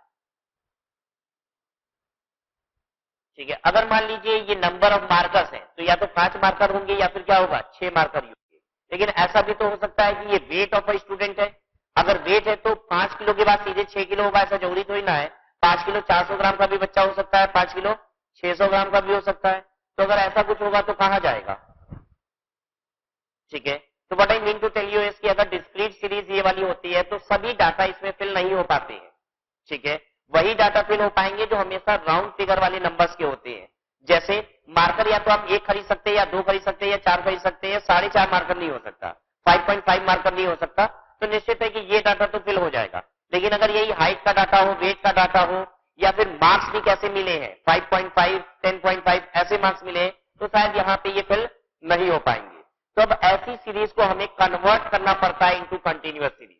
ठीक है। अगर मान लीजिए ये नंबर ऑफ मार्कर्स है तो या तो पांच मार्कर होंगे या फिर क्या होगा, छह मार्कर होंगे। लेकिन ऐसा भी तो हो सकता है कि ये वेट ऑफ अ स्टूडेंट है, अगर वेट है तो पांच किलो के बाद सीधे छह किलो होगा, ऐसा जरूरी तो ही ना है। पांच किलो चार सौ ग्राम का भी बच्चा हो सकता है, पांच किलो छह सौ ग्राम का भी हो सकता है। तो अगर ऐसा कुछ होगा तो कहां जाएगा, ठीक है। तो what I mean to tell you is कि अगर डिस्क्रीट सीरीज ये वाली होती है तो सभी डाटा इसमें फिल नहीं हो पाते हैं, ठीक है। वही डाटा फिल हो पाएंगे जो हमेशा राउंड फिगर वाले नंबर्स के होते हैं। जैसे मार्कर या तो आप एक खरीद सकते हैं या दो खरीद सकते हैं या चार खरीद सकते हैं, साढ़े चार मार्कर नहीं हो सकता, फाइव पॉइंट फाइव मार्कर नहीं हो सकता। तो निश्चित है कि ये डाटा तो फिल हो जाएगा। लेकिन अगर यही हाइट का डाटा हो, वेट का डाटा हो, या फिर मार्क्स भी कैसे मिले हैं, five point five, ten point five ऐसे मार्क्स मिले हैं, तो शायद यहाँ पे ये फिल नहीं हो पाएंगे। तो अब ऐसी सीरीज को हमें कन्वर्ट करना पड़ता है इनटू कंटिन्यूअस सीरीज।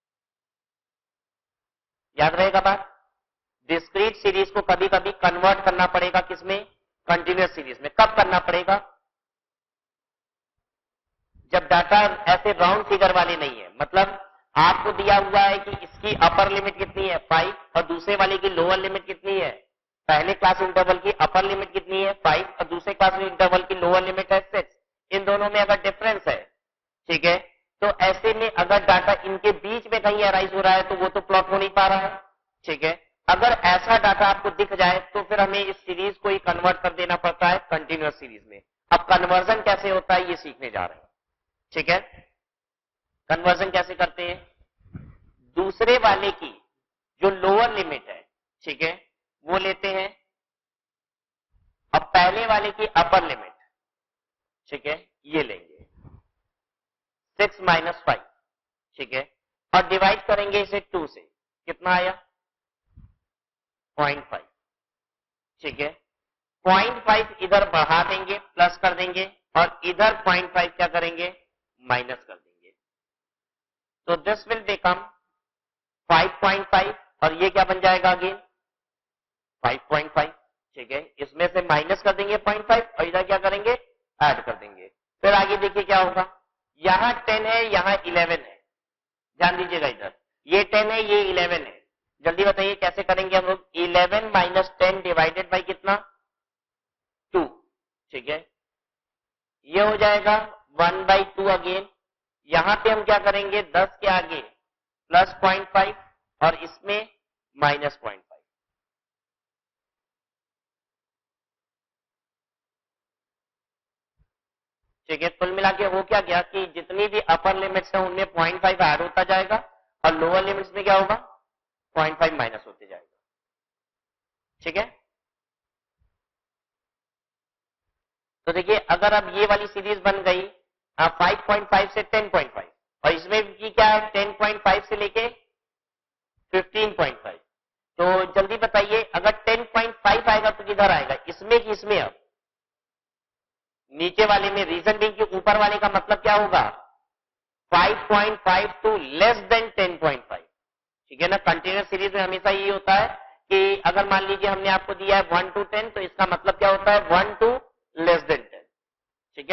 याद रहेगा बात, डिस्क्रीट सीरीज को कभी कभी कन्वर्ट करना पड़ेगा किसमें, कंटिन्यूअस सीरीज में। कब करना पड़ेगा, जब डाटा ऐसे राउंड फिगर वाले नहीं है, मतलब आपको दिया हुआ है कि इसकी अपर लिमिट कितनी है फाइव और दूसरे वाले की लोअर लिमिट कितनी है पहले क्लास इंटरवल की अपर लिमिट कितनी है फाइव और दूसरे क्लास इंटरवल की लोअर लिमिट है सिक्स, इन दोनों में अगर डिफरेंस है, ठीक है, तो ऐसे में अगर डाटा इनके बीच में कहीं अराइज हो रहा है तो वो तो प्लॉट हो नहीं पा रहा है, ठीक है। अगर ऐसा डाटा आपको दिख जाए तो फिर हमें इस सीरीज को ही कन्वर्ट कर देना पड़ता है कंटिन्यूअस सीरीज में। अब कन्वर्जन कैसे होता है ये सीखने जा रहे हैं, ठीक है। कन्वर्जन कैसे करते हैं, दूसरे वाले की जो लोअर लिमिट है, ठीक है, वो लेते हैं, अब पहले वाले की अपर लिमिट, ठीक है, ये लेंगे सिक्स माइनस फाइव, ठीक है, और डिवाइड करेंगे इसे टू से, कितना आया पॉइंट फाइव, ठीक है। पॉइंट फाइव इधर बढ़ा देंगे, प्लस कर देंगे, और इधर पॉइंट फाइव क्या करेंगे माइनस कर देंगे, तो this will become five point five और ये क्या बन जाएगा अगेन फाइव पॉइंट फाइव, ठीक है। इसमें से माइनस कर देंगे पॉइंट फाइव और इधर क्या करेंगे ऐड कर देंगे। फिर आगे देखिए क्या होगा, यहां टेन है यहां इलेवन है, ध्यान दीजिएगा इधर ये टेन है ये इलेवन है, जल्दी बताइए कैसे करेंगे हम लोग, eleven minus ten divided by कितना टू, ठीक है, ये हो जाएगा वन बाई टू अगेन, यहां पे हम क्या करेंगे दस के आगे प्लस पॉइंट फाइव और इसमें माइनस पॉइंट फाइव, ठीक है। कुल मिला के हो क्या गया कि जितनी भी अपर लिमिट्स है उनमें पॉइंट फाइव ऐड होता जाएगा और लोअर लिमिट्स में क्या होगा पॉइंट फाइव माइनस होते जाएगा, ठीक है। तो देखिए अगर अब ये वाली सीरीज बन गई फाइव पॉइंट फाइव से टेन पॉइंट फाइव और इसमें भी क्या है टेन पॉइंट फाइव से लेके फिफ्टीन पॉइंट फाइव, तो जल्दी बताइए अगर टेन पॉइंट फाइव आएगा तो किधर आएगा, इसमें कि इसमें, अब नीचे वाले में, रीजन बिंग के ऊपर वाले का मतलब क्या होगा five point five to less than ten point five, ठीक है ना। कंटिन्यूअस सीरीज में हमेशा ये होता है कि अगर मान लीजिए हमने आपको दिया है वन टू टेन तो इसका मतलब क्या होता है one to less than ten, ठीक है।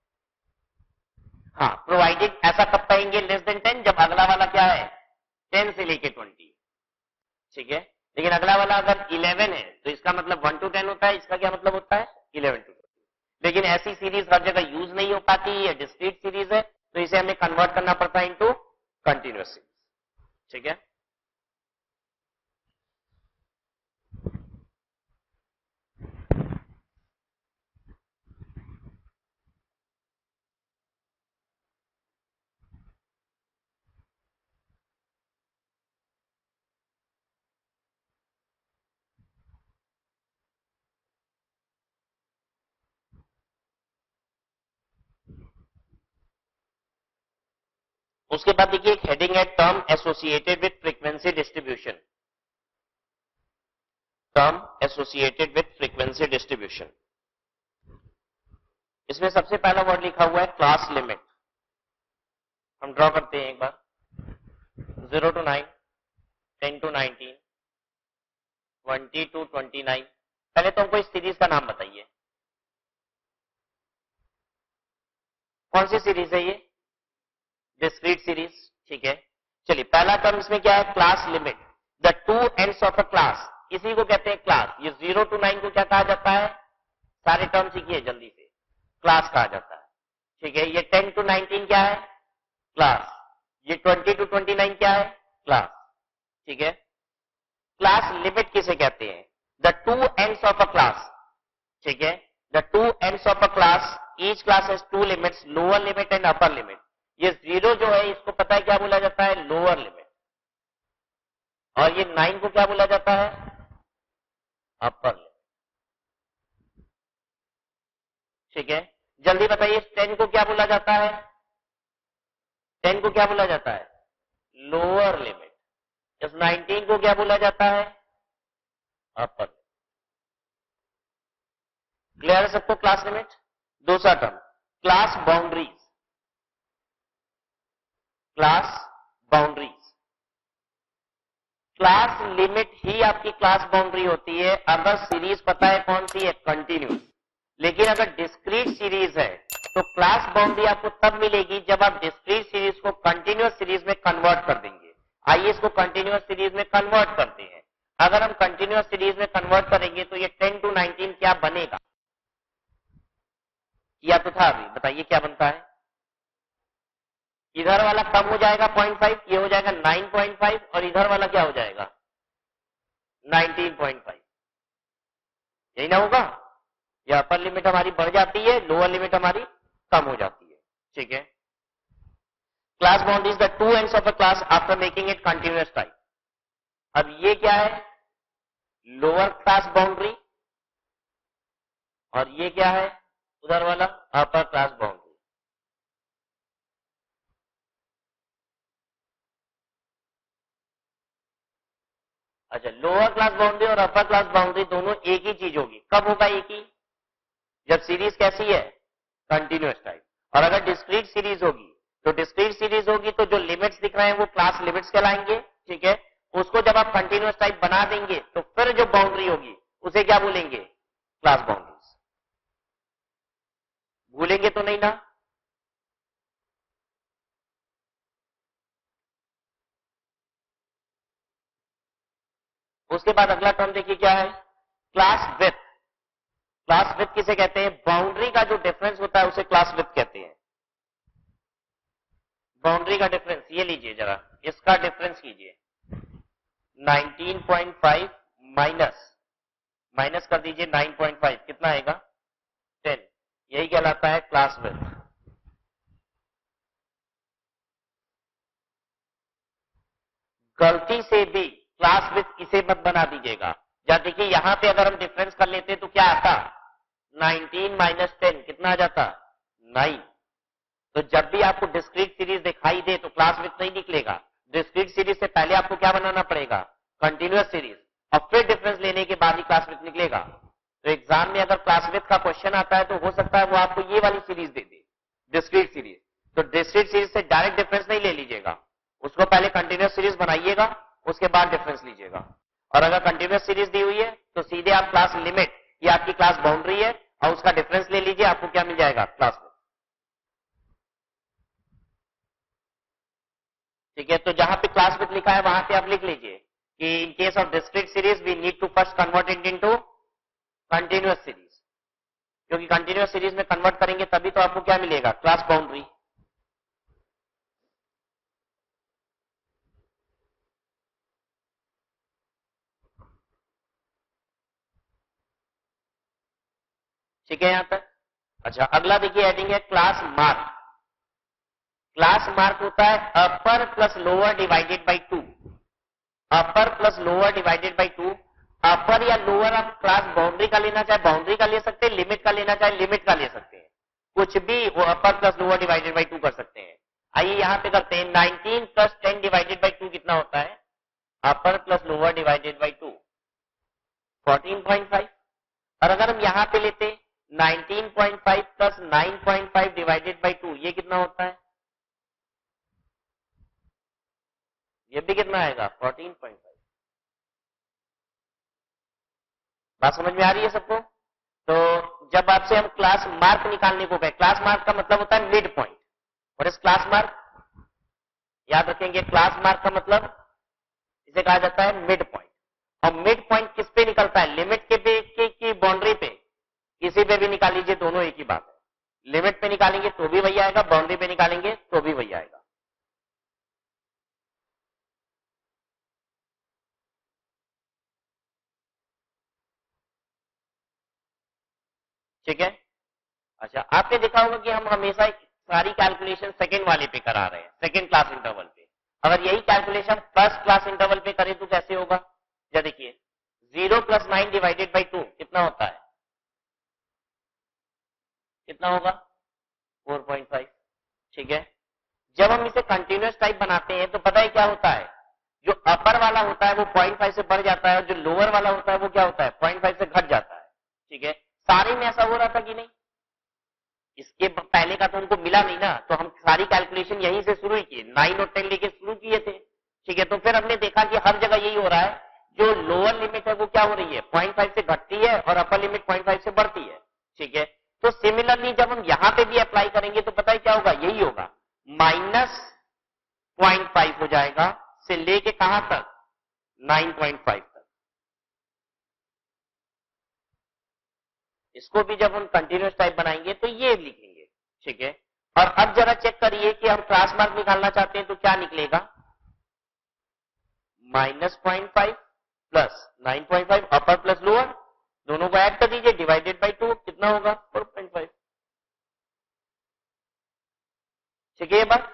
हाँ, प्रोवाइडेड ऐसा कब कहेंगे लेस देन टेन, जब अगला वाला क्या है टेन से लेके ट्वेंटी, ठीक है। लेकिन अगला वाला अगर इलेवन है तो इसका मतलब वन टू टेन होता है, इसका क्या मतलब होता है इलेवन टू ट्वेंटी। लेकिन ऐसी सीरीज हर जगह यूज नहीं हो पाती, ये डिस्क्रीट सीरीज है तो इसे हमें कन्वर्ट करना पड़ता है इनटू कंटिन्यूअस सीरीज, ठीक है। उसके बाद देखिए एक हेडिंग है term associated with frequency distribution, term associated with frequency distribution. इसमें सबसे पहला वर्ड लिखा हुआ है क्लास लिमिट, हम ड्रॉ करते हैं एक बार, zero to nine, ten to nineteen, twenty to twenty nine. पहले तो हमको इस सीरीज का नाम बताइए, कौन सी सीरीज है ये, डिस्क्रीट सीरीज, ठीक है। चलिए पहला टर्म इसमें क्या है class limit, the two ends of a class, इसी को कहते हैं क्लास। ये जीरो टू नाइन को क्या कहा जाता है, सारे टर्म सीखिए जल्दी से, क्लास कहा जाता है, ठीक है। ये टेन टू नाइनटीन क्या है क्लास, ये ट्वेंटी टू ट्वेंटी नाइन क्या है क्लास, ठीक है। क्लास लिमिट किसे कहते हैं, the two ends of a class, ठीक है। The two ends of a class, each class has two limits, lower limit and upper limit. ये जीरो जो है इसको पता है क्या बोला जाता है लोअर लिमिट, और ये नाइन को क्या बोला जाता है अपर लिमिट, ठीक है। जल्दी बताइए टेन को क्या बोला जाता है, टेन को क्या बोला जाता है लोअर लिमिट, इस नाइनटीन को क्या बोला जाता है अपर। क्लियर है सबको क्लास लिमिट। दूसरा term class boundaries, class boundaries, class limit ही आपकी क्लास बाउंड्री होती है अगर सीरीज पता है कौन सी है कंटिन्यूस। लेकिन अगर डिस्क्रीट सीरीज है तो क्लास बाउंड्री आपको तब मिलेगी जब आप डिस्क्रीट सीरीज को कंटिन्यूअस सीरीज में कन्वर्ट कर देंगे। आइए इसको कंटिन्यूअस सीरीज में कन्वर्ट करते हैं। अगर हम कंटिन्यूअस सीरीज में कन्वर्ट करेंगे तो ये टेन टू नाइनटीन क्या बनेगा? या तो था अभी, बताइए क्या बनता है? इधर वाला कम हो जाएगा पॉइंट फाइव, ये हो जाएगा नाइन पॉइंट फाइव, और इधर वाला क्या हो जाएगा? Nineteen point five. यही ना होगा? या अपर लिमिट हमारी बढ़ जाती है, लोअर लिमिट हमारी कम हो जाती है। ठीक है, class boundaries the two ends of a class after making it continuous type. अब ये क्या है? लोअर क्लास बाउंड्री, और ये क्या है उधर वाला? Upper class boundary. अच्छा, लोअर क्लास बाउंड्री और अपर क्लास बाउंड्री दोनों एक ही चीज होगी। कब होगा एक ही? जब सीरीज कैसी है? Continuous type. और अगर डिस्क्रीट सीरीज होगी तो डिस्क्रीट सीरीज होगी तो जो लिमिट्स दिख रहे हैं वो क्लास लिमिट्स कहलाएंगे। ठीक है, उसको जब आप कंटिन्यूअस टाइप बना देंगे तो फिर जो बाउंड्री होगी उसे क्या बोलेंगे? Class boundaries. भूलेंगे तो नहीं ना? उसके बाद अगला टर्म देखिए क्या है? Class width. क्लास विड्थ किसे कहते हैं? बाउंड्री का जो डिफरेंस होता है उसे क्लास विड्थ कहते हैं। बाउंड्री का डिफरेंस ये लीजिए जरा, इसका डिफरेंस कीजिए। Nineteen point five minus minus कर दीजिए नाइन पॉइंट फाइव, कितना आएगा? टेन। यही कहलाता है क्लास विड्थ। गलती से भी क्लास विड्थ इसे मत बना दीजिएगा। या देखिए यहां पे अगर हम डिफरेंस कर लेते तो क्या आता? नाइनटीन माइनस टेन, कितना आ जाता? नाइन। तो जब भी आपको डिस्क्रीट सीरीज दिखाई दे तो क्लास विड्थ नहीं निकलेगा। डिस्क्रीट सीरीज से पहले आपको क्या बनाना पड़ेगा? कंटिन्यूअस सीरीज, और फिर डिफरेंस लेने के बाद ही क्लास विड्थ निकलेगा। तो एग्जाम में अगर क्लास विड्थ का क्वेश्चन आता है तो हो सकता है वो आपको ये वाली सीरीज दे दे, डिस्क्रीट सीरीज। तो डिस्क्रीट सीरीज से डायरेक्ट डिफरेंस नहीं ले लीजिएगा, उसको पहले कंटिन्यूअस सीरीज बनाइएगा, उसके बाद डिफरेंस लीजिएगा। और अगर कंटिन्यूअस सीरीज दी हुई है तो सीधे आप क्लास लिमिट, ये आपकी क्लास बाउंड्री है, और उसका डिफरेंस ले लीजिए, आपको क्या मिल जाएगा? Class width. ठीक है, तो जहां पे क्लास विड्थ लिखा है वहां पे आप लिख लीजिए कि in case of discrete series we need to first convert it into continuous series, क्योंकि कंटिन्यूअस सीरीज में कन्वर्ट करेंगे तभी तो आपको क्या मिलेगा? Class boundary. ठीक है यहां तक? अच्छा, अगला देखिए हेडिंग है क्लास मार्क। क्लास मार्क होता है upper plus lower divided by two. Upper plus lower divided by two. Upper या लोअर आप क्लास बाउंड्री का लेना चाहे बाउंड्री का ले सकते हैं, लिमिट का लेना चाहे लिमिट का ले सकते हैं, कुछ भी वो upper plus lower divided by two कर सकते हैं। आइए यहां पे करते हैं, nineteen plus ten divided by two कितना होता है? Upper plus lower divided by two, fourteen point five. और अगर हम यहां पे लेते nineteen point five plus nine point five divided by two, ये कितना होता है? ये भी कितना आएगा? Fourteen point five. बात समझ में आ रही है सबको? तो जब आपसे हम क्लास मार्क निकालने को कहें, क्लास मार्क का मतलब होता है मिड पॉइंट। और इस क्लास मार्क याद रखेंगे, क्लास मार्क का मतलब इसे कहा जाता है मिड पॉइंट। और मिड पॉइंट किस पे निकलता है? लिमिट के पे की, की बाउंड्री पे, किसी पे भी निकाल लीजिए, दोनों एक ही बात है। लिमिट पे निकालेंगे तो भी वही आएगा, बाउंड्री पे निकालेंगे तो भी वही आएगा। ठीक है? अच्छा, आपने देखा होगा कि हम हमेशा सारी कैलकुलेशन सेकेंड वाले पे करा रहे हैं, सेकेंड क्लास इंटरवल पे। अगर यही कैलकुलेशन फर्स्ट क्लास इंटरवल पे करें तो कैसे होगा? या देखिए, zero plus nine divided by two कितना होता है? कितना होगा? Four point five. ठीक है, जब हम इसे कंटिन्यूअस टाइप बनाते हैं तो पता है क्या होता है? जो अपर वाला होता है वो पॉइंट फाइव से बढ़ जाता है, और जो लोअर वाला होता है वो क्या होता है? पॉइंट फाइव से घट जाता है। ठीक है, सारे में ऐसा हो रहा था कि नहीं? इसके पहले का तो उनको मिला नहीं ना, तो हम सारी कैलकुलेशन यहीं से शुरू ही किए, नाइन और टेन लेके शुरू किए थे। ठीक है, तो फिर हमने देखा कि हर जगह यही हो रहा है, जो लोअर लिमिट है वो क्या हो रही है? पॉइंट फाइव से घटती है, और अपर लिमिट पॉइंट फाइव से बढ़ती है। ठीक है, तो सिमिलरली जब हम यहां पे भी अप्लाई करेंगे तो पता है क्या होगा? यही होगा, माइनस पॉइंट फाइव हो जाएगा से लेके कहां तक? नाइन पॉइंट फाइव तक। इसको भी जब हम कंटिन्यूस टाइप बनाएंगे तो ये लिखेंगे, ठीक है। और अब जरा चेक करिए कि हम क्लास मार्क निकालना चाहते हैं तो क्या निकलेगा, minus point five plus nine point five, upper plus lower दोनों को ऐड कर दीजिए, डिवाइडेड बाई टू, कितना होगा फोर पॉइंट फाइव, ठीक है ये बात।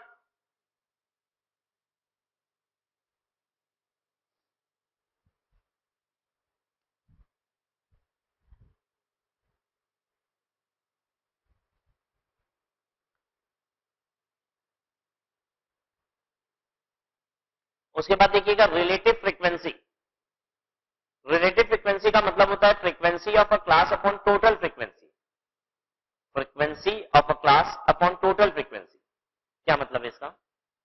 उसके बाद देखिएगा रिलेटिव फ्रीक्वेंसी। रिलेटिव फ्रीक्वेंसी का मतलब होता है frequency of a class upon total frequency, frequency of a class upon total frequency. क्या मतलब है इसका,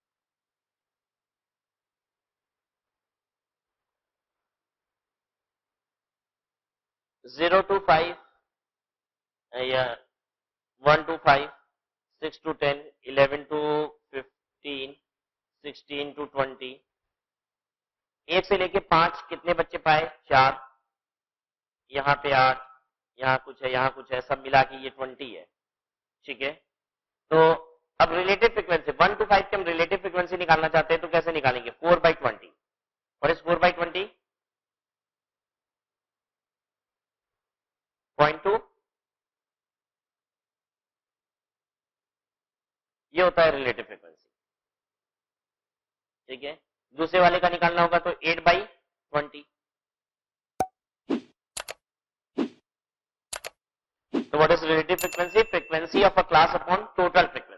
जीरो टू फाइव या one to five, six to ten, eleven to fifteen, sixteen to twenty, एक से लेके पांच कितने बच्चे पाए, चार, यहाँ पे आठ, यहाँ कुछ है, यहाँ कुछ है, सब मिला के ये ट्वेंटी है, ठीक है। तो अब relative frequency one to five के हम रिलेटिव फ्रीक्वेंसी निकालना चाहते हैं तो कैसे निकालेंगे, फोर बाई ट्वेंटी। और इस four by twenty point two, ये होता है रिलेटिव फ्रीक्वेंसी, ठीक है। दूसरे वाले का निकालना होगा तो एट बाई ट्वेंटी। तो what is relative frequency, frequency of a class upon total frequency.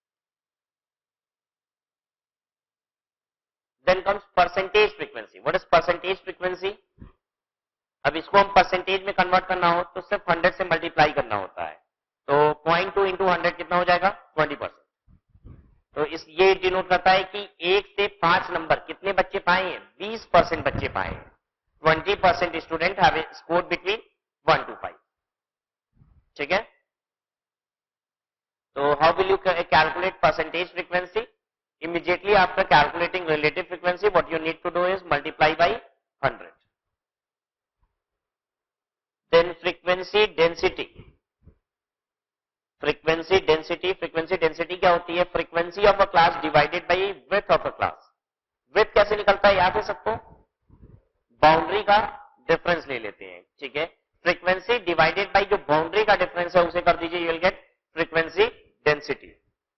Then comes percentage frequency. What is percentage frequency, अब इसको हम परसेंटेज में कन्वर्ट करना हो तो सिर्फ हंड्रेड से मल्टीप्लाई करना होता है, तो पॉइंट टू इंटू हंड्रेड कितना हो जाएगा, ट्वेंटी परसेंट। तो इस ये डिनोट करता है कि एक से पांच नंबर कितने बच्चे पाए हैं, बीस परसेंट बच्चे पाए हैं। Twenty percent student have score between one to five, ठीक है। तो how will you calculate percentage frequency, immediately after calculating relative frequency what you need to do is multiply by one hundred. Then frequency density, frequency density, frequency density क्या होती है, frequency of a class divided by width of a class। width कैसे निकलता है, याद है सबको, boundary का डिफरेंस ले लेते हैं, ठीक है। फ्रीक्वेंसी डिवाइडेड बाई जो बाउंड्री का डिफरेंस है उसे कर दीजिए, you will get frequency density.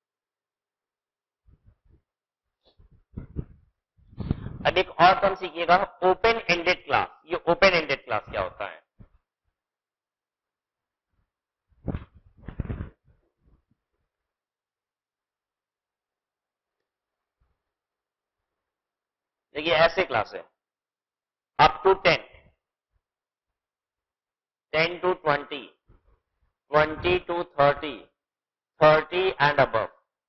अब एक और टर्म सीखिएगा, ओपन एंडेड क्लास। ये ओपन एंडेड क्लास क्या होता है, देखिए ऐसे क्लास है up to ten, ten to twenty, twenty to thirty, thirty and above.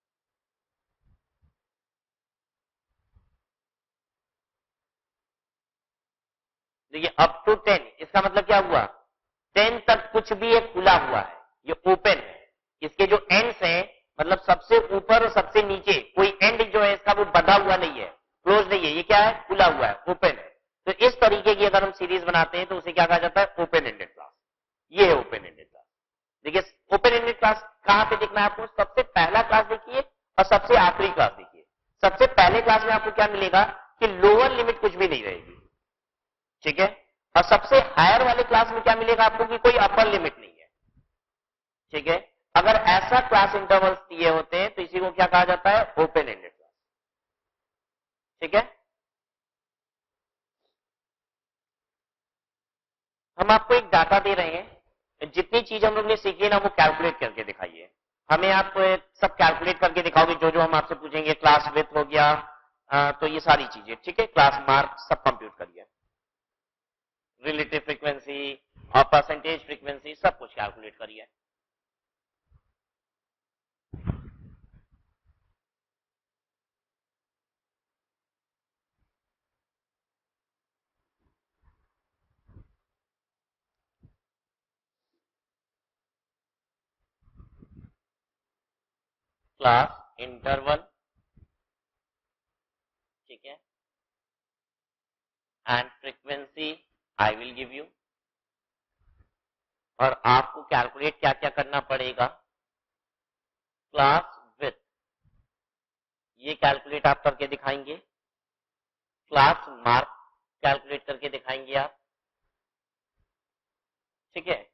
देखिए अप टू टेन इसका मतलब क्या हुआ, टेन तक कुछ भी एक खुला हुआ है, ये ओपन है। इसके जो एंड्स हैं, मतलब सबसे ऊपर और सबसे नीचे कोई एंड जो है इसका वो बंधा हुआ नहीं है, क्लोज नहीं है, ये क्या है, खुला हुआ है, ओपन है। तो इस तरीके की अगर हम सीरीज बनाते हैं तो उसे क्या कहा जाता है, ओपन एंडेड क्लास। ये है ओपन एंडेड क्लास। देखिए ओपन एंडेड क्लास कहां पे दिखना है आपको, सबसे पहला क्लास देखिए और सबसे आखिरी क्लास देखिए। सबसे पहले क्लास में आपको क्या मिलेगा कि लोअर लिमिट कुछ भी नहीं रहेगी, ठीक है। और सबसे हायर वाले क्लास में क्या मिलेगा आपको कि कोई अपर लिमिट नहीं है, ठीक है। अगर ऐसा क्लास इंटरवल्स दिए होते हैं तो इसी को क्या कहा जाता है, ओपन एंडेड क्लास, ठीक है। हम आपको एक डाटा दे रहे हैं, जितनी चीज हम लोग ने सीखी है ना वो कैलकुलेट करके दिखाइए। हमें आप सब कैलकुलेट करके दिखाओगे, जो जो हम आपसे पूछेंगे, क्लास विड्थ हो गया, आ, तो ये सारी चीजें, ठीक है, क्लास मार्क सब कंप्यूट करिए, रिलेटिव फ्रीक्वेंसी और परसेंटेज फ्रीक्वेंसी सब कुछ कैलकुलेट करिए। क्लास इंटरवल, ठीक है, and frequency I will give you, और आपको कैलकुलेट क्या क्या करना पड़ेगा, क्लास विथ, ये कैलकुलेट आप करके दिखाएंगे, क्लास मार्क कैलकुलेट करके दिखाएंगे आप, ठीक है।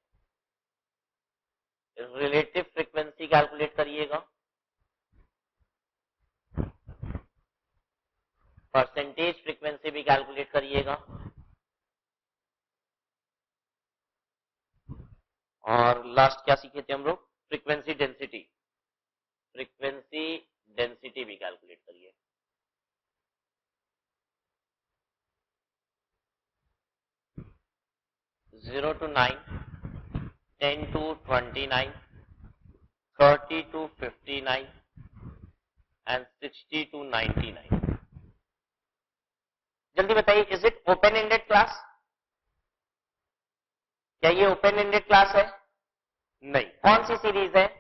रिलेटिव फ्रीक्वेंसी कैलकुलेट करिएगा, परसेंटेज फ्रीक्वेंसी भी कैलकुलेट करिएगा, और लास्ट क्या सीखे थे हम लोग, फ्रीक्वेंसी डेंसिटी, फ्रीक्वेंसी डेंसिटी भी कैलकुलेट करिए। Zero to nine, ten to twenty nine, thirty to fifty nine and sixty to ninety nine. जल्दी बताइए, is it open ended class? क्या ये ओपन एंडेड क्लास है? नहीं। कौन सी सीरीज है?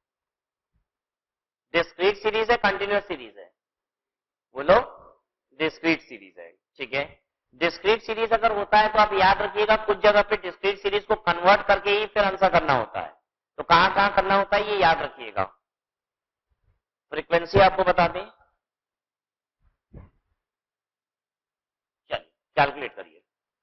डिस्क्रीट सीरीज है, कंटिन्यूअस सीरीज है? बोलो, डिस्क्रीट सीरीज है, ठीक है। डिस्क्रीट सीरीज अगर होता है तो आप याद रखिएगा, कुछ जगह पे डिस्क्रीट सीरीज को कन्वर्ट करके ही फिर आंसर करना होता है, तो कहां कहां करना होता है ये याद रखिएगा। फ्रीक्वेंसी आपको बता दें, चलिए कैलकुलेट करिए।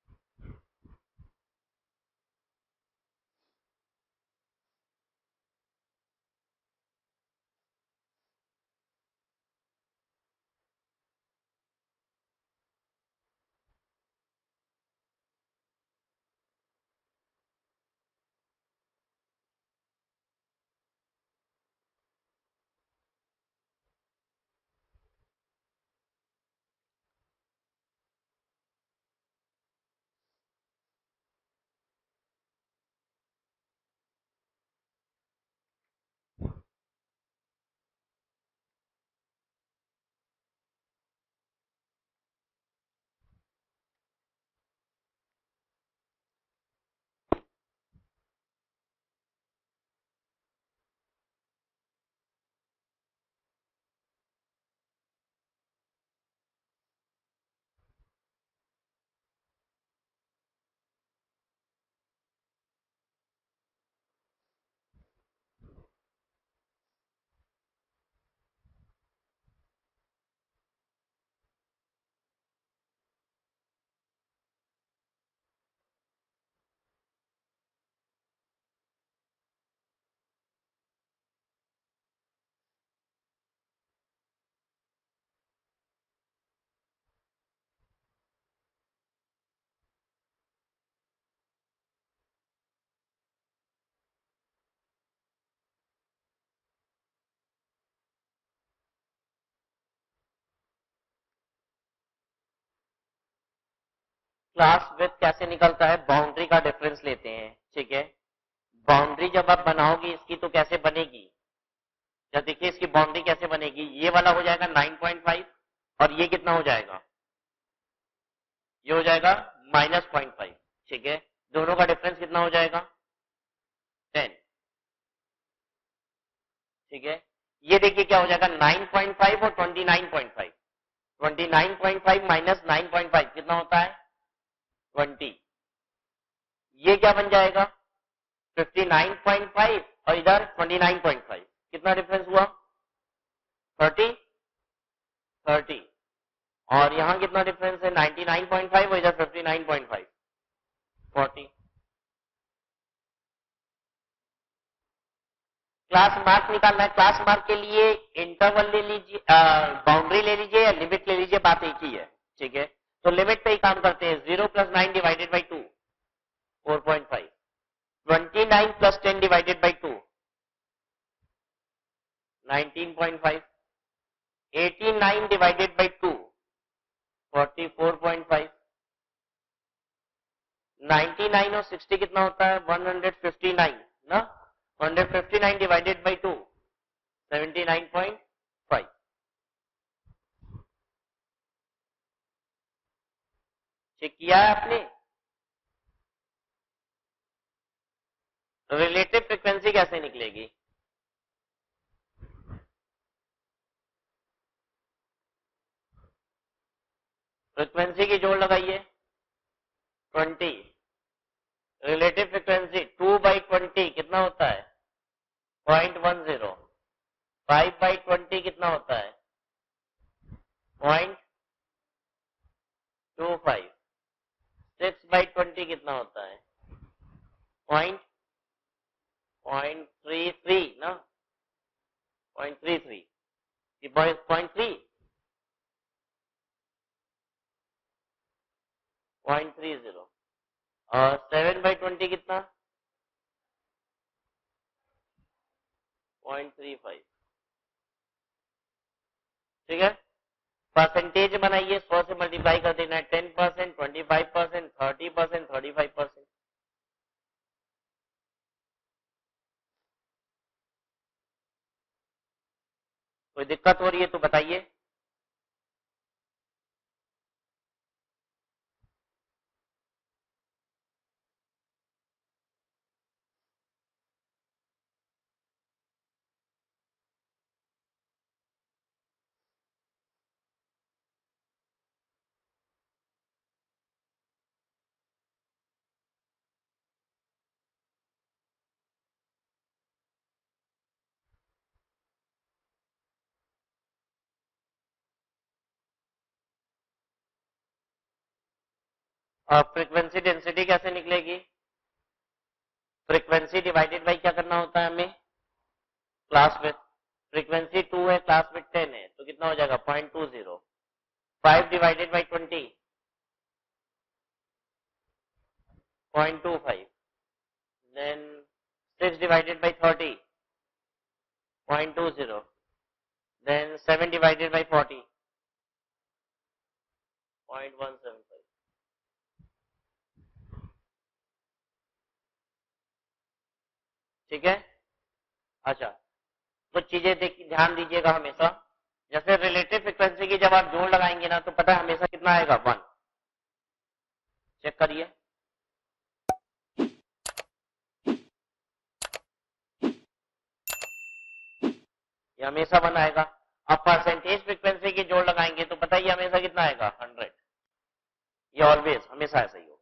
क्लास विथ कैसे निकलता है, बाउंड्री का डिफरेंस लेते हैं, ठीक है। बाउंड्री जब आप बनाओगे इसकी तो कैसे बनेगी, जब देखिए इसकी बाउंड्री कैसे बनेगी, ये वाला हो जाएगा नाइन पॉइंट फाइव और ये कितना हो जाएगा, ये हो जाएगा माइनस पॉइंट फाइव, ठीक है। दोनों का डिफरेंस कितना हो जाएगा, टेन, ठीक है। ये देखिए क्या हो जाएगा, नाइन पॉइंट फाइव और twenty nine point five, twenty nine point five minus nine point five कितना होता है, ट्वेंटी। ये क्या बन जाएगा, फिफ्टी नाइन पॉइंट फाइव और इधर ट्वेंटी नाइन पॉइंट फाइव, कितना डिफरेंस हुआ, थर्टी, थर्टी। और यहां कितना डिफरेंस है, नाइन्टी नाइन पॉइंट फाइव और इधर fifty nine point five, forty. Class mark निकालना है, क्लास मार्क के लिए इंटरवल ले लीजिए, बाउंड्री ले लीजिए या लिमिट ले लीजिए, बात एक ही है, ठीक है। तो लिमिट पे ही काम करते हैं, zero plus nine divided by two, four point five, twenty nine plus ten divided by two, nineteen point five, eighty nine divided by two, forty four point five, ninety nine और sixty कितना होता है, one hundred fifty nine ना, one hundred fifty nine divided by two, seventy nine point five. Check किया है आपने? Relative frequency कैसे निकलेगी, फ्रीक्वेंसी की जोड़ लगाइए, twenty, relative frequency two by five by twenty कितना होता है? Point two five. Six by twenty कितना होता है? पॉइंट पॉइंट थ्री थ्री ना, point three three point three point three zero. और सेवन बाई ट्वेंटी कितना? Point three five. ठीक है, परसेंटेज बनाइए, सौ से मल्टीप्लाई कर देना है। Ten percent, twenty five percent, thirty percent, thirty five percent. कोई दिक्कत हो रही है तो बताइए। और फ्रीक्वेंसी डेंसिटी कैसे निकलेगी? फ्रीक्वेंसी डिवाइडेड बाई क्या करना होता है हमें? Class width. फ्रीक्वेंसी टू है, क्लास विड्थ टेन है, तो कितना हो जाएगा? Point two zero. Five divided by twenty, point two five. Then six divided by thirty, point two zero. Then seven divided by forty, point one seven five. ठीक है, अच्छा कुछ चीजें देखिए, ध्यान दीजिएगा हमेशा। जैसे रिलेटिव फ्रीक्वेंसी की जब आप जोड़ लगाएंगे ना, तो पता है हमेशा कितना आएगा? वन। चेक करिए, ये हमेशा वन आएगा। अब परसेंटेज फ्रीक्वेंसी की जोड़ लगाएंगे तो पता ही हमेशा कितना आएगा? हंड्रेड। ये ऑलवेज हमेशा ऐसा ही होगा।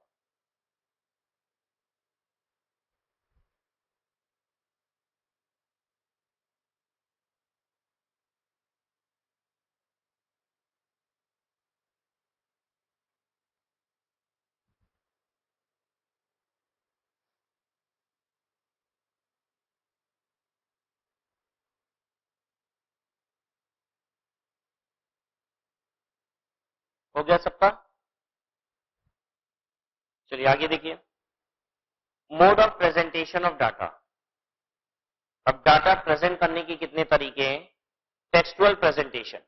हो गया सबका? चलिए आगे देखिए, mode of presentation of data. अब डाटा प्रेजेंट करने की कितने तरीके हैं? Textual presentation.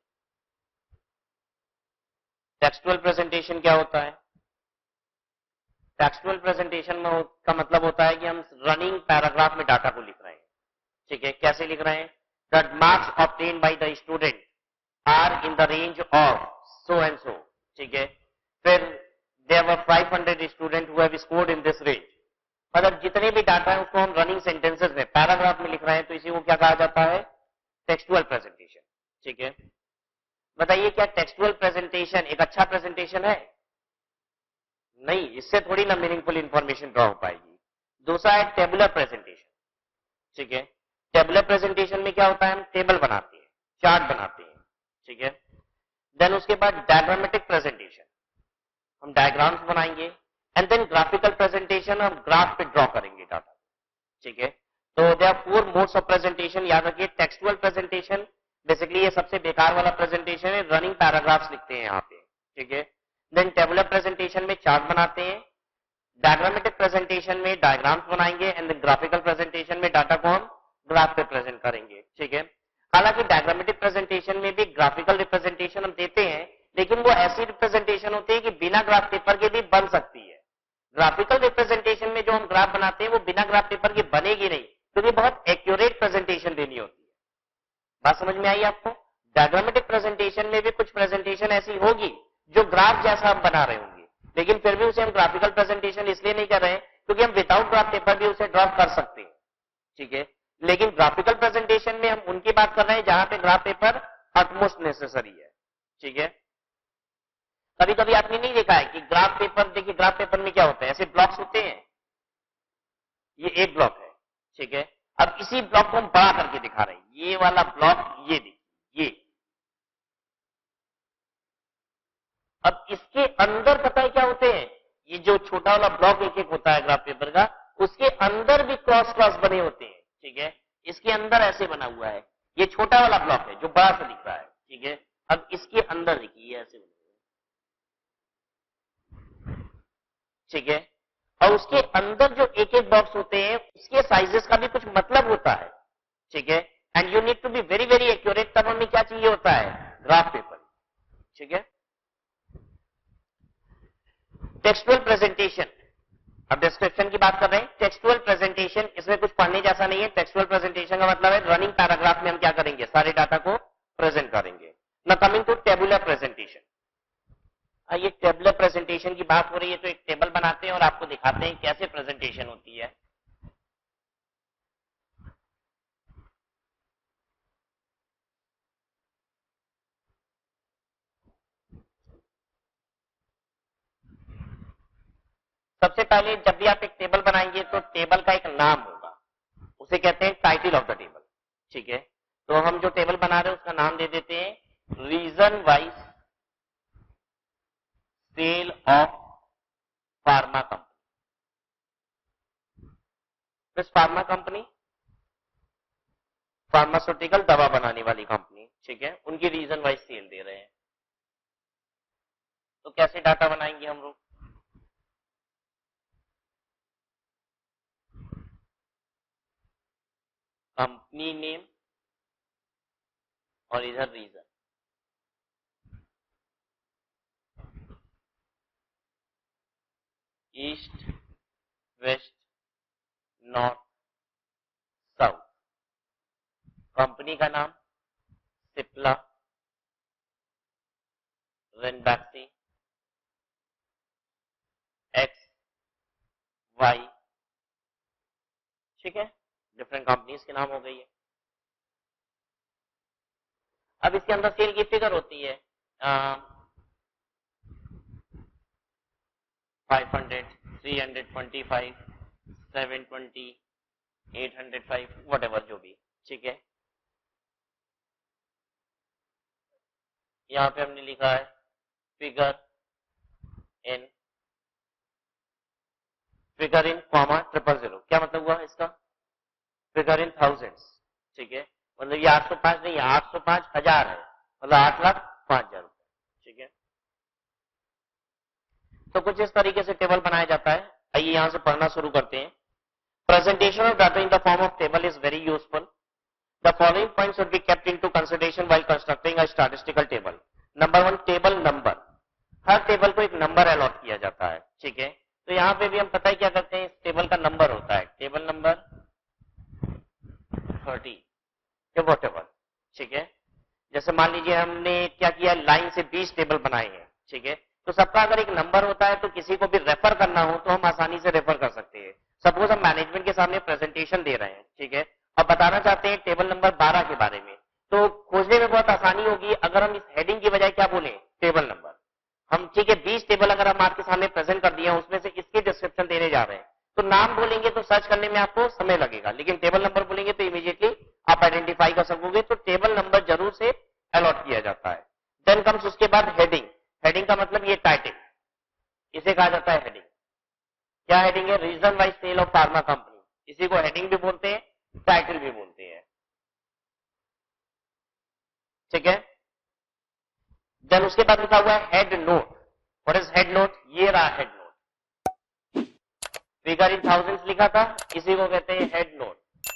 टेक्सटुअल प्रेजेंटेशन क्या होता है? टेक्सटुअल प्रेजेंटेशन में का मतलब होता है कि हम रनिंग पैराग्राफ में डाटा को लिख रहे हैं। ठीक है, कैसे लिख रहे हैं? That marks obtained by the student are in the range of so and so. ठीक है, फिर there were five hundred student who have scored in this range. मतलब जितने भी डाटा है उसको हम रनिंग सेंटेंसेस में, पैराग्राफ में लिख रहे हैं, तो इसी को क्या कहा जाता है? Textual presentation. ठीक है, बताइए क्या टेक्सटुअल प्रेजेंटेशन एक अच्छा प्रेजेंटेशन है? नहीं, इससे थोड़ी ना मीनिंगफुल इंफॉर्मेशन ड्रॉ हो पाएगी। दूसरा है टेबुलर प्रेजेंटेशन। ठीक है, टेबुलर प्रेजेंटेशन में क्या होता है? हम टेबल बनाते हैं, चार्ट बनाते हैं। ठीक है, देन उसके बाद डायग्रामेटिक प्रेजेंटेशन, हम डायग्राम्स बनाएंगे। एंड देन ग्राफिकल प्रेजेंटेशन, हम ग्राफ पे ड्रॉ करेंगे डाटा। ठीक है, तो they are four modes of presentation, याद रखिए। टेक्सटुअल प्रेजेंटेशन बेसिकली ये सबसे बेकार वाला प्रेजेंटेशन है, रनिंग पैराग्राफ्स लिखते हैं यहाँ पे। ठीक है, देन टेबुलर प्रेजेंटेशन में चार्ट बनाते हैं, डायग्रामेटिक प्रेजेंटेशन में डायग्राम्स बनाएंगे, एंड देन ग्राफिकल प्रेजेंटेशन में डाटा को हम ग्राफ पे प्रेजेंट करेंगे। ठीक है, हालांकि डायग्रामेटिक प्रेजेंटेशन में भी ग्राफिकल रिप्रेजेंटेशन हम देते हैं, लेकिन वो ऐसी रिप्रेजेंटेशन होती है कि बिना ग्राफ पेपर के भी बन सकती है। ग्राफिकल रिप्रेजेंटेशन में जो हम ग्राफ बनाते हैं वो बिना ग्राफ पेपर के बनेगी नहीं, क्योंकि बहुत एक्यूरेट प्रेजेंटेशन देनी होती है। बात समझ में आई आपको? डायग्रामेटिक प्रेजेंटेशन में भी कुछ प्रेजेंटेशन ऐसी होगी जो ग्राफ जैसा हम बना रहे होंगे, लेकिन फिर भी उसे हम ग्राफिकल प्रेजेंटेशन इसलिए नहीं कर रहे हैं क्योंकि हम विदाउट ग्राफ पेपर भी उसे ड्रॉ कर सकते हैं। ठीक है, लेकिन ग्राफिकल प्रेजेंटेशन में हम उनकी बात कर रहे हैं जहां पे ग्राफ पेपर अटमोस्ट नेसेसरी है। ठीक है, कभी कभी आपने नहीं देखा है कि ग्राफ पेपर, देखिए ग्राफ पेपर में क्या होता है, ऐसे ब्लॉक्स होते हैं, ये एक ब्लॉक है। ठीक है, अब इसी ब्लॉक को हम बड़ा करके दिखा रहे हैं, ये वाला ब्लॉक ये देखिए, ये अब इसके अंदर पता है क्या होते हैं, ये जो छोटा वाला ब्लॉक एक एक होता है ग्राफ पेपर का, उसके अंदर भी क्रॉस क्रॉस बने होते हैं, ठीक है। इसके अंदर ऐसे बना हुआ है, ये छोटा वाला ब्लॉक है जो बड़ा सा दिख रहा है, ठीक है। अब इसके अंदर देखिए ऐसे बना हुआ है, ठीक है। और उसके अंदर जो एक एक बॉक्स होते हैं उसके साइजेस का भी कुछ मतलब होता है, ठीक है। And you need to be very very accurate, तब हमें क्या चाहिए होता है, ग्राफ पेपर, ठीक है। टेक्सचुअल प्रेजेंटेशन, अब डिस्क्रिप्शन की बात कर रहे हैं। टेक्सचुअल प्रेजेंटेशन, इसमें कुछ पढ़ने जैसा नहीं है। टेक्सचुअल प्रेजेंटेशन का मतलब है रनिंग पैराग्राफ में हम क्या करेंगे, सारे डाटा को प्रेजेंट करेंगे। ना कमिंग टू टेबुलर प्रेजेंटेशन, ये टेबुलर प्रेजेंटेशन की बात हो रही है तो एक टेबल बनाते हैं और आपको दिखाते हैं कैसे प्रेजेंटेशन होती है। सबसे पहले जब भी आप एक टेबल बनाएंगे तो टेबल का एक नाम होगा, उसे कहते हैं टाइटल ऑफ द टेबल, ठीक है। तो हम जो टेबल बना रहे हैं उसका नाम दे देते हैं region wise sale of pharma company. This pharma company, pharmaceutical दवा बनाने वाली कंपनी, ठीक है, उनकी रीजन वाइज सेल दे रहे हैं। तो कैसे डाटा बनाएंगे हम लोग, कंपनी नेम और इधर region, east west north south, company का नाम सिप्ला, रेनबैक्सी, एक्स वाई, ठीक है, डिफरेंट कंपनीज के नाम हो गई है। अब इसके अंदर सेल की फिगर होती है five hundred, three hundred twenty five, seven twenty, eight hundred five, whatever जो भी, ठीक है। यहां पे हमने लिखा है figure in, figure in comma triple zero, क्या मतलब हुआ इसका, फिगर इन थाउजेंड्स, ठीक है, मतलब ये आठ सौ पांच नहीं है, आठ सौ पांच हजार है, मतलब आठ लाख पांच हजार रुपए, ठीक है। तो कुछ इस तरीके से टेबल बनाया जाता है। आइए यहां से पढ़ना शुरू करते हैं। Presentation of data in the form of table is very useful. The following points should be kept into consideration while constructing a statistical table. Number one, table number, हर टेबल को एक नंबर अलॉट किया जाता है, ठीक है। तो यहां पे भी हम पता है क्या करते हैं, इस टेबल का नंबर होता है टेबल नंबर थर्टी या वॉट एवर, ठीक है। जैसे मान लीजिए हमने क्या किया, लाइन से बीस टेबल बनाए हैं, ठीक है। तो सबका अगर एक नंबर होता है तो किसी को भी रेफर करना हो तो हम आसानी से रेफर कर सकते हैं। सपोज हम मैनेजमेंट के सामने प्रेजेंटेशन दे रहे हैं, ठीक है, और बताना चाहते हैं टेबल नंबर बारह के बारे में, तो खोजने में बहुत आसानी होगी अगर हम इस हेडिंग की बजाय क्या बोले, टेबल नंबर। हम ठीक है बीस टेबल अगर हम आपके सामने प्रेजेंट कर दिए, उसमें से इसकी डिस्क्रिप्शन देने जा रहे हैं, तो नाम बोलेंगे तो सर्च करने में आपको समय लगेगा, लेकिन टेबल नंबर बोलेंगे तो इमीडिएटली आप आइडेंटिफाई कर सकोगे। तो टेबल नंबर जरूर से अलॉट किया जाता है। देन कम्स उसके बाद हेडिंग। हेडिंग का मतलब ये टाइटल, इसे कहा जाता है हेडिंग। क्या हेडिंग है, region wise sale of pharma company, इसी को हेडिंग भी बोलते हैं, टाइटल भी बोलते हैं, ठीक है। देन उसके बाद लिखा हुआ है head note. What is head note, ये रहा head note, figure in thousands लिखा था, इसी को कहते हैं हेड नोट,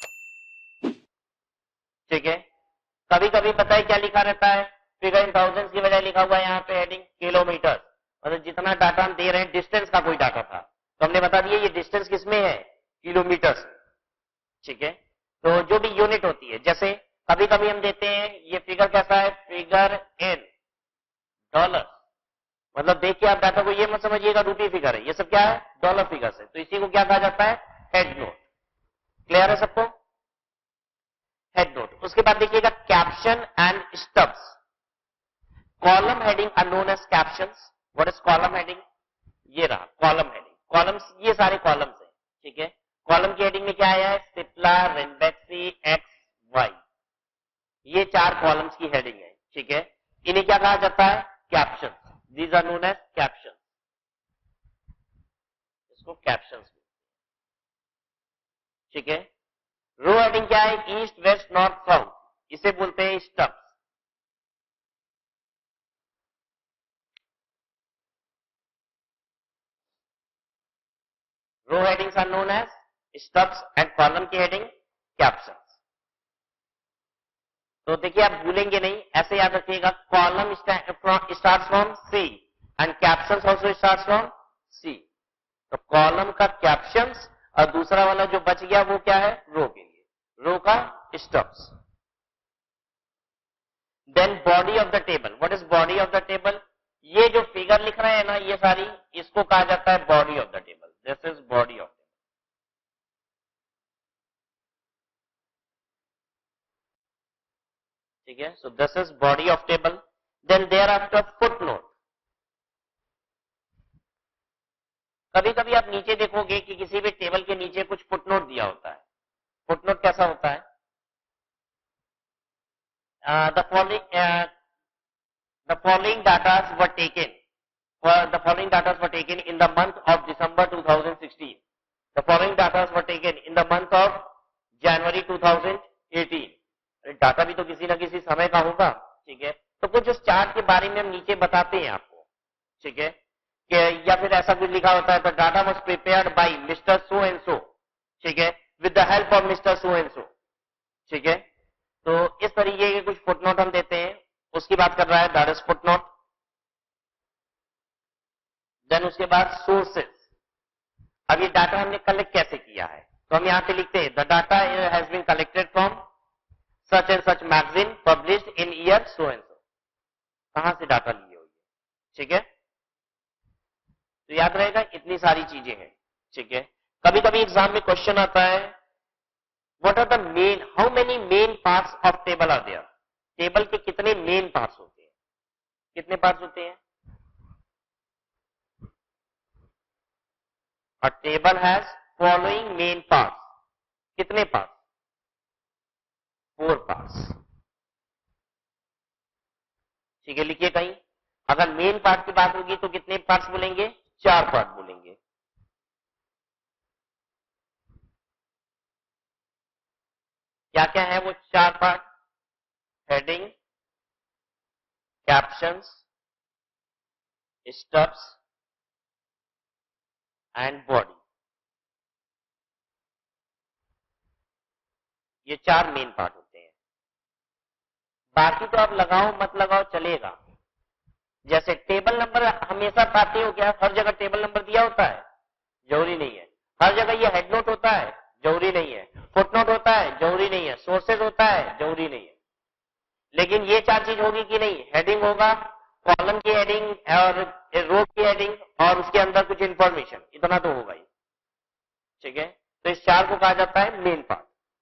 ठीक है। कभी कभी पता है क्या लिखा रहता है, फिगर इन थाउजेंड्स की बजाय लिखा हुआ है यहाँ पे हेडिंग किलोमीटर, मतलब जितना डाटा हम दे रहे हैं डिस्टेंस का कोई डाटा था तो हमने बता दिया ये डिस्टेंस किसमें है, किलोमीटर, ठीक है। तो जो भी यूनिट होती है, जैसे कभी कभी हम देते हैं ये फिगर कैसा है, फिगर इन डॉलर, मतलब देखिए आप डाटा को ये मत समझिएगा रूपी फिगर है, ये सब क्या है, डॉलर फिगर है, तो इसी को क्या कहा जाता है, हेड नोट। क्लियर है सबको, हेड नोट। उसके बाद देखिएगा caption and stubs. Column heading are known as captions. What is column heading, ये रहा कॉलम हेडिंग, कॉलम्स ये सारे कॉलम्स हैं, ठीक है। कॉलम की हेडिंग में क्या आया है? सिप्ला, रेनबैक्सी, एक्स, वाई, ये चार कॉलम्स की हेडिंग है, ठीक है। इन्हें क्या कहा जाता है? Caption. These are known as caption, इसको कैप्शन, ठीक है। रो हेडिंग क्या है? ईस्ट, वेस्ट, नॉर्थ, साउथ, इसे बोलते हैं stubs. Row headings are known as stubs and column की हेडिंग कैप्शन। तो देखिए आप भूलेंगे नहीं, ऐसे याद रखिएगा, column starts from C and caption also starts from C. तो कॉलम का कैप्शंस और दूसरा वाला जो बच गया वो क्या है? रो के लिए, रो का stubs. Then body of the table. What is body of the table? ये जो फिगर लिख रहे हैं ना ये सारी, इसको कहा जाता है body of the table. This is body of table, ठीक है। So this is body of table. Then thereafter foot note. कभी कभी आप नीचे देखोगे कि किसी भी टेबल के नीचे कुछ फुट नोट दिया होता है। फुट नोट कैसा होता है? The following the following data were taken for the following data were taken in the month of December twenty sixteen. The following data were taken in the month of January twenty eighteen. Data भी तो किसी ना किसी समय का होगा, ठीक है। तो कुछ उस चार्ट के बारे में हम नीचे बताते हैं आपको, ठीक है, कि या फिर ऐसा कुछ लिखा होता है, तो data was prepared by mister so and so, ठीक है, with the help of mister so and so, ठीक है। तो इस तरीके के कुछ फुटनोट हम देते हैं, उसकी बात कर रहा है, दैट इज फुटनोट। देन उसके बाद सोर्सेस। अब ये डाटा हमने कलेक्ट कैसे किया है? तो हम यहां पे लिखते हैं, the data has been collected from such and such magazine published in year so and so. कहां से डाटा लिए हुई है, ठीक है। तो याद रहेगा इतनी सारी चीजें हैं, ठीक है। कभी कभी एग्जाम में क्वेश्चन आता है, what are the main, how many main parts of table are there? Table के कितने मेन पार्ट्स होते हैं? कितने पार्ट्स होते हैं? A table has following main parts. कितने पार्ट्स? फोर पार्ट्स, ठीक है। लिखिए कहीं, अगर मेन पार्ट की बात होगी तो कितने पार्ट्स बोलेंगे? चार पार्ट बोलेंगे। क्या क्या है वो चार part? Heading, captions, stubs and body. ये चार मेन पार्ट होते हैं। बाकी तो आप लगाओ मत लगाओ चलेगा। जैसे टेबल नंबर हमेशा पाते हो क्या? हर जगह टेबल नंबर दिया होता है? जरूरी नहीं है। हर जगह ये हेड नोट होता है? जरूरी नहीं है। फुट नोट होता है? जरूरी नहीं है। सोर्सेज होता है? जरूरी नहीं है। लेकिन ये चार चीज होगी कि नहीं? हेडिंग होगा, कॉलम की हेडिंग और रो की हेडिंग और उसके अंदर कुछ इंफॉर्मेशन, इतना तो होगा ही, ठीक है। तो इस चार को कहा जाता है मेन पार्ट।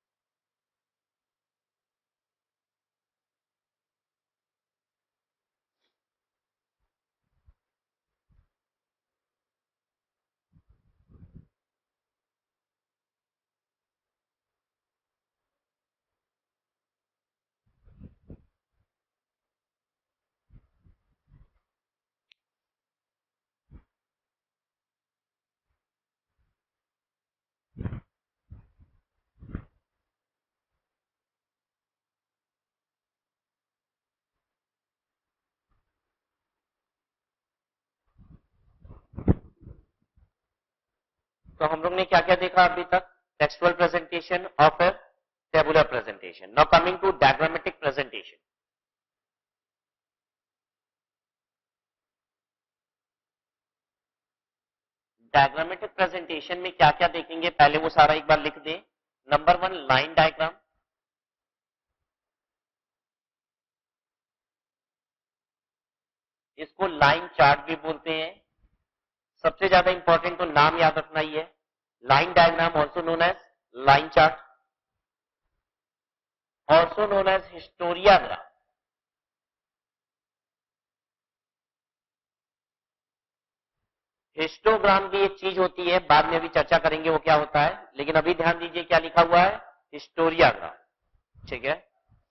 तो हम लोग ने क्या क्या देखा अभी तक? Textual presentation of a tabular presentation. Now coming to diagrammatic presentation. Diagrammatic presentation में क्या क्या देखेंगे पहले वो सारा एक बार लिख दें। Number one, line diagram. इसको लाइन चार्ट भी बोलते हैं। सबसे ज्यादा इंपॉर्टेंट तो नाम याद रखना ही है, line diagram also known as line chart, also known as historiagram. Histogram भी एक चीज होती है, बाद में भी चर्चा करेंगे वो क्या होता है, लेकिन अभी ध्यान दीजिए क्या लिखा हुआ है, हिस्टोरियाग्राम। ठीक है।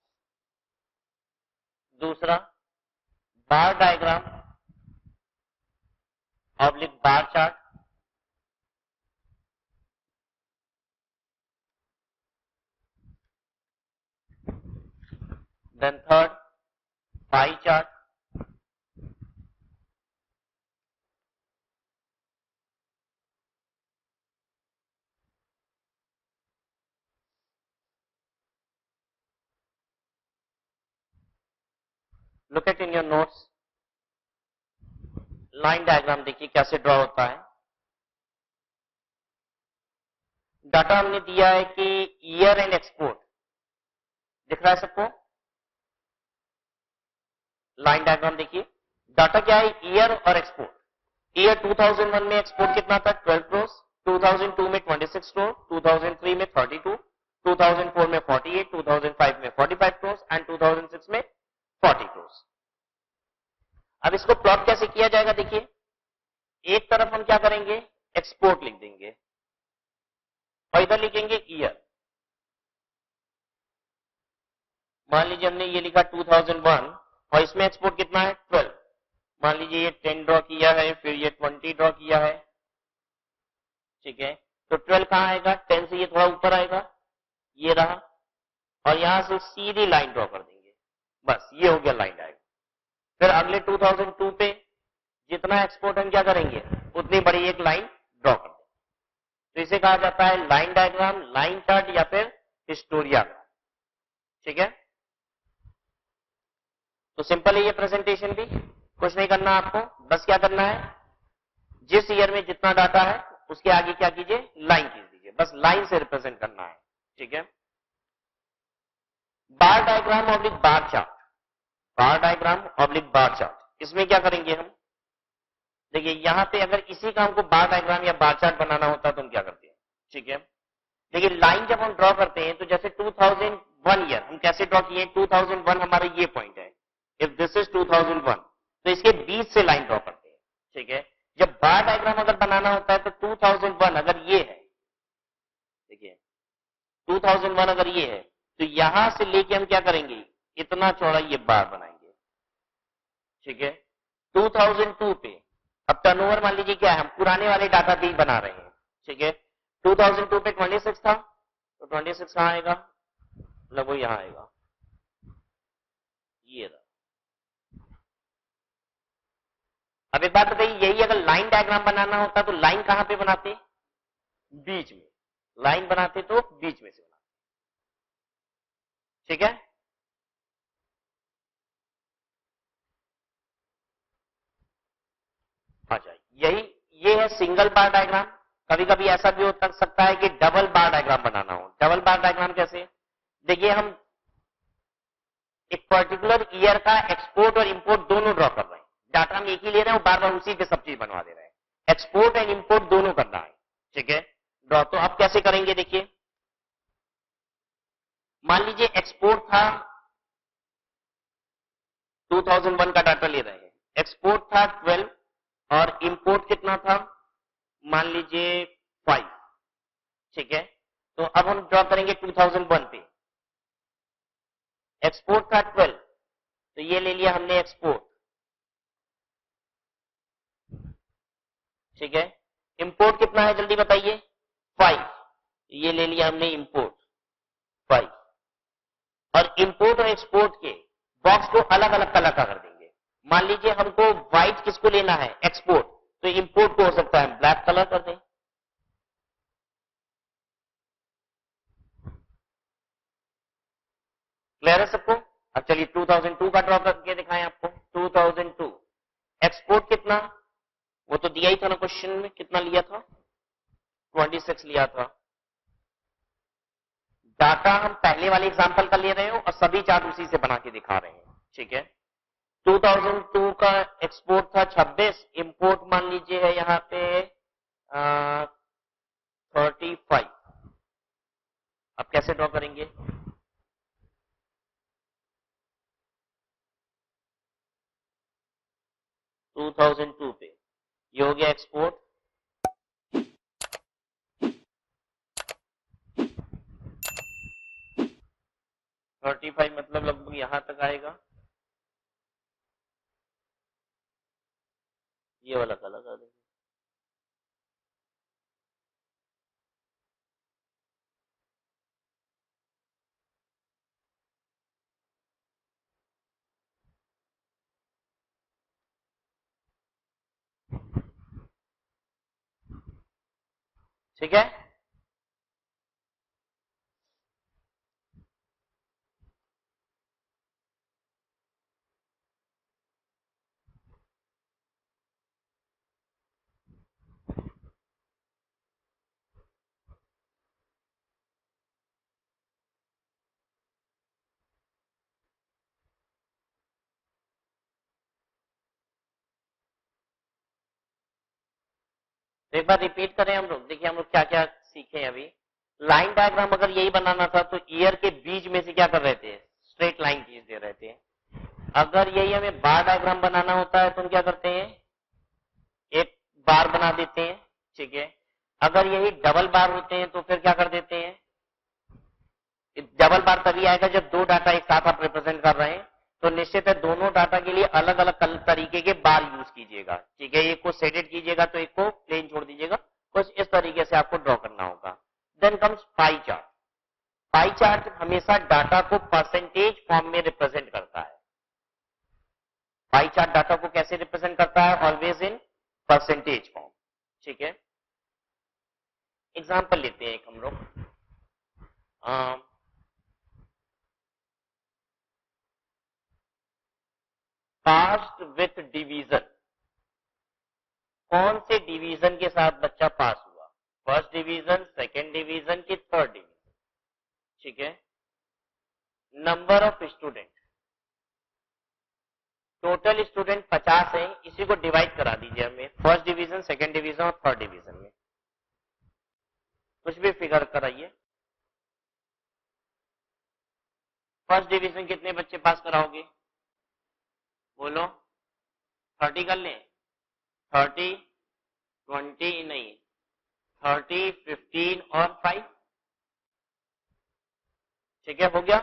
दूसरा bar diagram oblique bar chart. Then third pie chart. Look at in your notes, line diagram देखिए कैसे ड्रॉ होता है। डाटा हमने दिया है कि ईयर एंड एक्सपोर्ट, दिख रहा है सबको? लाइन डायग्राम देखिए, डाटा क्या है, ईयर और export. Year two thousand one में एक्सपोर्ट कितना था, twelve crores, two thousand two में twenty six crore, two thousand three में thirty two, two thousand four में forty eight, two thousand five में forty five crore and two thousand six में forty crore. अब इसको प्लॉट कैसे किया जाएगा, देखिए एक तरफ हम क्या करेंगे, एक्सपोर्ट लिख देंगे और इधर लिखेंगे ईयर। मान लीजिए हमने ये लिखा टू थाउजेंड वन और इसमें एक्सपोर्ट कितना है, ट्वेल्व। मान लीजिए ये टेन ड्रॉ किया है, फिर ये ट्वेंटी ड्रॉ किया है। ठीक है, तो ट्वेल्व कहां आएगा, टेन से ये थोड़ा ऊपर आएगा, ये रहा, और यहां से सीधी लाइन ड्रॉ कर देंगे, बस ये हो गया लाइन डायग्राम। फिर अगले टू थाउजेंड टू पे जितना एक्सपोर्ट हम क्या करेंगे, उतनी बड़ी एक लाइन ड्रॉ कर देंगे। तो इसे कहा जाता है लाइन डायग्राम, लाइन चार्ट या फिर हिस्टोरियाग्राम। ठीक है, तो सिंपल है ये प्रेजेंटेशन भी, कुछ नहीं करना आपको, बस क्या करना है, जिस ईयर में जितना डाटा है उसके आगे क्या कीजिए, लाइन खींच दीजिए, बस लाइन से रिप्रेजेंट करना है। ठीक है, bar diagram oblique bar chart, bar diagram oblique bar chart, इसमें क्या करेंगे हम, देखिए यहां पे अगर इसी का हमको बार डायग्राम या बार चार्ट बनाना होता है तो हम क्या करते हैं। ठीक है, देखिए लाइन जब हम ड्रॉ करते हैं तो जैसे टू थाउजेंड वन ईयर हम कैसे ड्रॉ किए, टू थाउजेंड वन हमारा ये पॉइंट है, if this is two thousand one, तो इसके बीच से लाइन ड्रॉ करते हैं। ठीक है, जब बार डायग्राम अगर बनाना होता है तो टू थाउजेंड वन अगर ये है, देखिए टू थाउजेंड वन अगर ये है तो यहां से लेके हम क्या करेंगे, इतना चौड़ा ये बार बनाएंगे। ठीक है, टू थाउजेंड टू पे अब टर्नओवर मान लीजिए क्या है, हम पुराने वाले डाटा भी बना रहे हैं। ठीक है, टू थाउजेंड टू पे ट्वेंटी सिक्स था, तो ट्वेंटी सिक्स कहां आएगा, मतलब वो यहां आएगा, ये रहा। अब एक बात बताइए, यही अगर लाइन डायग्राम बनाना होता तो लाइन कहां पे बनाते, बीच में, लाइन बनाते तो बीच में से बनाते। ठीक है, अच्छा यही ये है सिंगल बार डायग्राम। कभी कभी ऐसा भी हो सकता है कि डबल बार डायग्राम बनाना हो। डबल बार डायग्राम कैसे, देखिए हम एक पर्टिकुलर ईयर का एक्सपोर्ट और इंपोर्ट दोनों ड्रॉ कर रहे हैं, डाटा हम एक ही ले रहे हैं और बार बार उसी पे सब चीज बनवा दे रहे हैं, एक्सपोर्ट एंड इंपोर्ट दोनों करना है। ठीक है, ड्रॉ तो आप कैसे करेंगे, देखिए मान लीजिए एक्सपोर्ट था, टू थाउजेंड वन का डाटा ले रहे हैं, एक्सपोर्ट था ट्वेल्व और इंपोर्ट कितना था, मान लीजिए फाइव। ठीक है, तो अब हम ड्रॉ करेंगे टू थाउजेंड वन पे, एक्सपोर्ट था ट्वेल्व, तो ये ले लिया हमने एक्सपोर्ट। ठीक है, इंपोर्ट कितना है जल्दी बताइए, फाइव, ये ले लिया हमने इंपोर्ट फाइव। और इंपोर्ट और एक्सपोर्ट के बॉक्स को अलग अलग कलर का कर देंगे। मान लीजिए हमको व्हाइट किसको लेना है, एक्सपोर्ट, तो इंपोर्ट को हो सकता है ब्लैक कलर कर दें। क्लियर है सबको? अब चलिए टू थाउजेंड टू का ड्रॉ करके दिखाएं आपको। टू थाउजेंड टू एक्सपोर्ट कितना, वो तो दिया ही था ना क्वेश्चन में, कितना लिया था, ट्वेंटी सिक्स लिया था। डाटा हम पहले वाले एग्जांपल का ले रहे हो और सभी चार्ट उसी से बना के दिखा रहे हैं। ठीक है, टू थाउजेंड टू का एक्सपोर्ट था छब्बीस, इंपोर्ट मान लीजिए है यहाँ पे थर्टी फाइव। अब कैसे ड्रॉ करेंगे, टू थाउजेंड टू पे ये हो गया एक्सपोर्ट, थर्टी फाइव मतलब लगभग यहां तक आएगा, ये वाला कलर कर देंगे। ठीक है, तो एक बार रिपीट करें हम लोग, देखिए हम लोग क्या क्या सीखे हैं अभी। लाइन डायग्राम अगर यही बनाना था तो ईयर के बीच में से क्या कर रहे थे, स्ट्रेट लाइन खींच दे रहे थे। अगर यही हमें बार डायग्राम बनाना होता है तो हम क्या करते हैं, एक बार बना देते हैं। ठीक है, अगर यही डबल बार होते हैं तो फिर क्या कर देते हैं, डबल बार तभी आएगा जब दो डाटा एक साथ आप रिप्रेजेंट कर रहे हैं, तो निश्चित है दोनों डाटा के लिए अलग अलग तरीके के बार यूज कीजिएगा। ठीक है, एक को शेडेड कीजिएगा तो एक को प्लेन छोड़ दीजिएगा, कुछ इस तरीके से आपको ड्रॉ करना होगा। Then comes pie chart. Pie chart हमेशा डाटा को परसेंटेज फॉर्म में रिप्रेजेंट करता है। पाई चार्ट डाटा को कैसे रिप्रेजेंट करता है, ऑलवेज इन परसेंटेज फॉर्म। ठीक है, एग्जाम्पल लेते हैं एक हम लोग, पास्ड विथ डिवीजन। कौन से डिवीजन के साथ बच्चा पास हुआ, फर्स्ट डिवीजन, सेकेंड डिवीजन की थर्ड डिवीजन। ठीक है, number of student, total student पचास है, इसी को डिवाइड करा दीजिए हमें फर्स्ट डिवीजन, सेकेंड डिवीजन और थर्ड डिवीजन में, कुछ भी फिगर कराइए। फर्स्ट डिवीजन कितने बच्चे पास कराओगे, बोलो, थर्टी कर लें, थर्टी, ट्वेंटी नहीं, थर्टी, फिफ्टीन और फाइव। ठीक है, हो गया।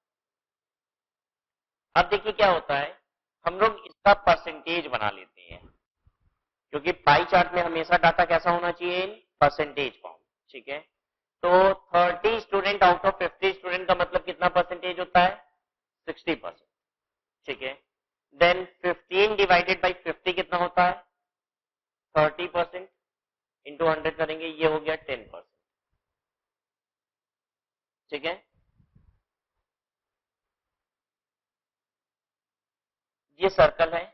अब देखिए क्या होता है, हम लोग इसका परसेंटेज बना लेते हैं, क्योंकि पाई चार्ट में हमेशा डाटा कैसा होना चाहिए, इन परसेंटेज फॉर्म। ठीक है, तो thirty student out of fifty student का मतलब कितना परसेंटेज होता है, सिक्सटी परसेंट। ठीक है, then fifteen divided by fifty कितना होता है, थर्टी परसेंट, इंटू हंड्रेड करेंगे, ये हो गया टेन परसेंट। ठीक है, ये सर्कल है।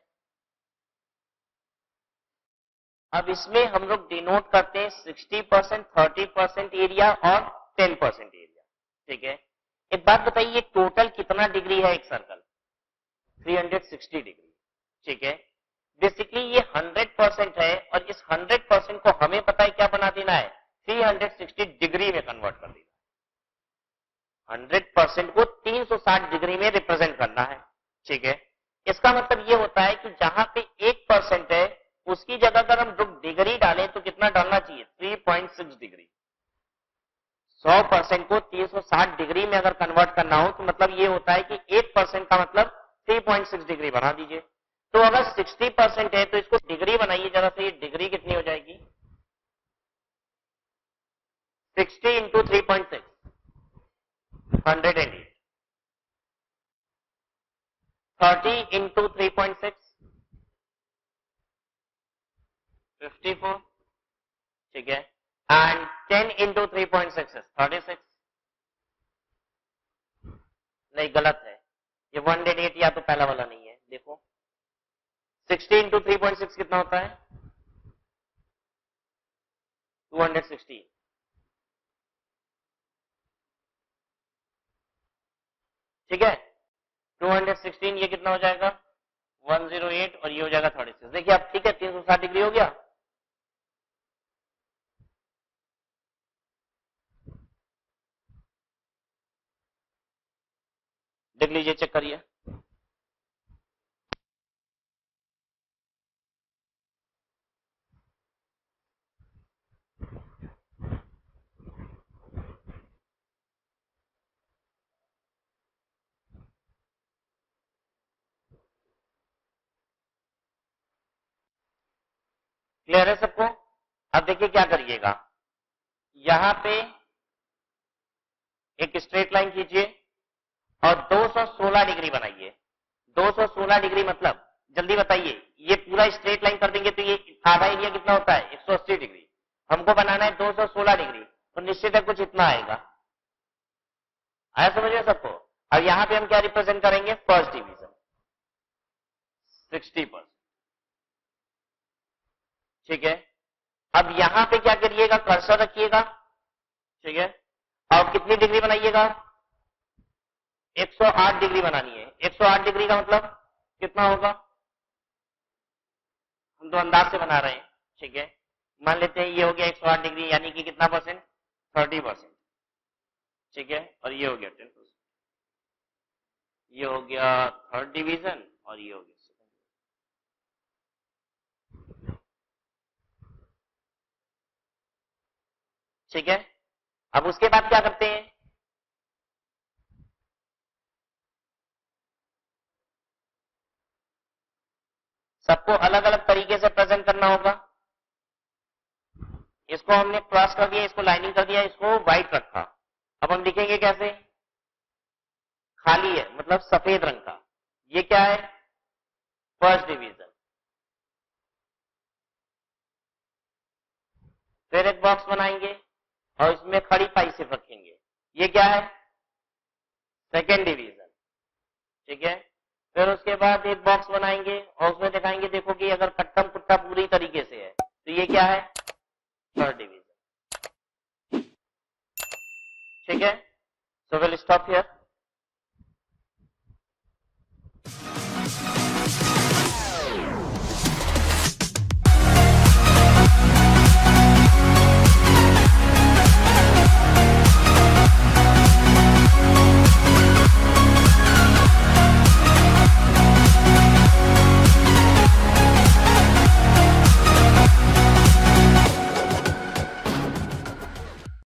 अब इसमें हम लोग डिनोट करते हैं sixty percent, thirty percent area और टेन परसेंट एरिया। ठीक है, एक बात बताइए, टोटल कितना डिग्री है एक circle, three hundred sixty degree. ठीक है, बेसिकली ये हंड्रेड परसेंट है और इस हंड्रेड परसेंट को हमें पता है क्या बना देना है, थ्री हंड्रेड सिक्सटी डिग्री में कन्वर्ट कर देना। हंड्रेड परसेंट को तीन सौ साठ डिग्री में रिप्रेजेंट करना है। ठीक है, इसका मतलब ये होता है कि जहां पे एक परसेंट है उसकी जगह अगर हम डिग्री डालें तो कितना डालना चाहिए, थ्री पॉइंट सिक्स डिग्री। सौ परसेंट को तीन सौ साठ डिग्री में अगर कन्वर्ट करना हो तो मतलब ये होता है कि एक परसेंट का मतलब थ्री पॉइंट सिक्स डिग्री बना दीजिए। तो अगर सिक्सटी परसेंट है तो इसको डिग्री बनाइए जरा से, ये डिग्री कितनी हो जाएगी, sixty into three point six, hundred and eight, thirty into three point six, fifty four. ठीक है, and ten into three point six thirty six. नहीं, गलत है, ये वन हंड्रेड एट या तो पहला वाला नहीं है, देखो sixty into three point six कितना होता है, टू हंड्रेड सिक्सटी। ठीक है, टू हंड्रेड सिक्सटीन, ये कितना हो जाएगा, वन जीरो एट, और ये हो जाएगा थर्टी सिक्स। देखिए अब ठीक है, तीन सौ साठ डिग्री हो गया। देख लीजिए, चेक करिए। क्लियर है सबको? अब देखिए क्या करिएगा, यहां पे एक स्ट्रेट लाइन खींचिए और दो सौ सोलह डिग्री बनाइए। दो सौ सोलह डिग्री मतलब जल्दी बताइए, ये पूरा स्ट्रेट लाइन कर देंगे तो ये आधा एरिया कितना होता है? एक सौ अस्सी डिग्री। हमको बनाना है दो सौ सोलह डिग्री, तो निश्चित है कुछ इतना आएगा। आया समझ में सबको? अब यहां पे हम क्या रिप्रेजेंट करेंगे? First division sixty percent. ठीक है, अब यहां पे क्या करिएगा, कर्सर रखिएगा। ठीक है, और कितनी डिग्री बनाइएगा? एक सौ आठ डिग्री बनानी है। एक सौ आठ डिग्री का मतलब कितना होगा? हम तो अंदाज से बना रहे हैं। ठीक है, मान लेते हैं ये हो गया एक सौ आठ डिग्री, यानी कि कितना परसेंट? तीस परसेंट। ठीक है, और ये हो गया टेन परसेंट। ये हो गया थर्ड डिवीजन और ये हो गया सेकंड। ठीक है, अब उसके बाद क्या करते हैं? सबको अलग अलग तरीके से प्रेजेंट करना होगा। इसको हमने क्रॉस कर दिया, इसको लाइनिंग कर दिया, इसको व्हाइट रखा। अब हम लिखेंगे कैसे? खाली है मतलब सफेद रंग का। ये क्या है? First division. फिर एक बॉक्स बनाएंगे और इसमें खड़ी पाई सिर्फ रखेंगे। ये क्या है? Second division. ठीक है, फिर उसके बाद एक बॉक्स बनाएंगे और उसमें दिखाएंगे, देखो कि अगर कट्टम कुट्टा पूरी तरीके से है तो ये क्या है? Third division. ठीक है, सो विल स्टॉप हियर।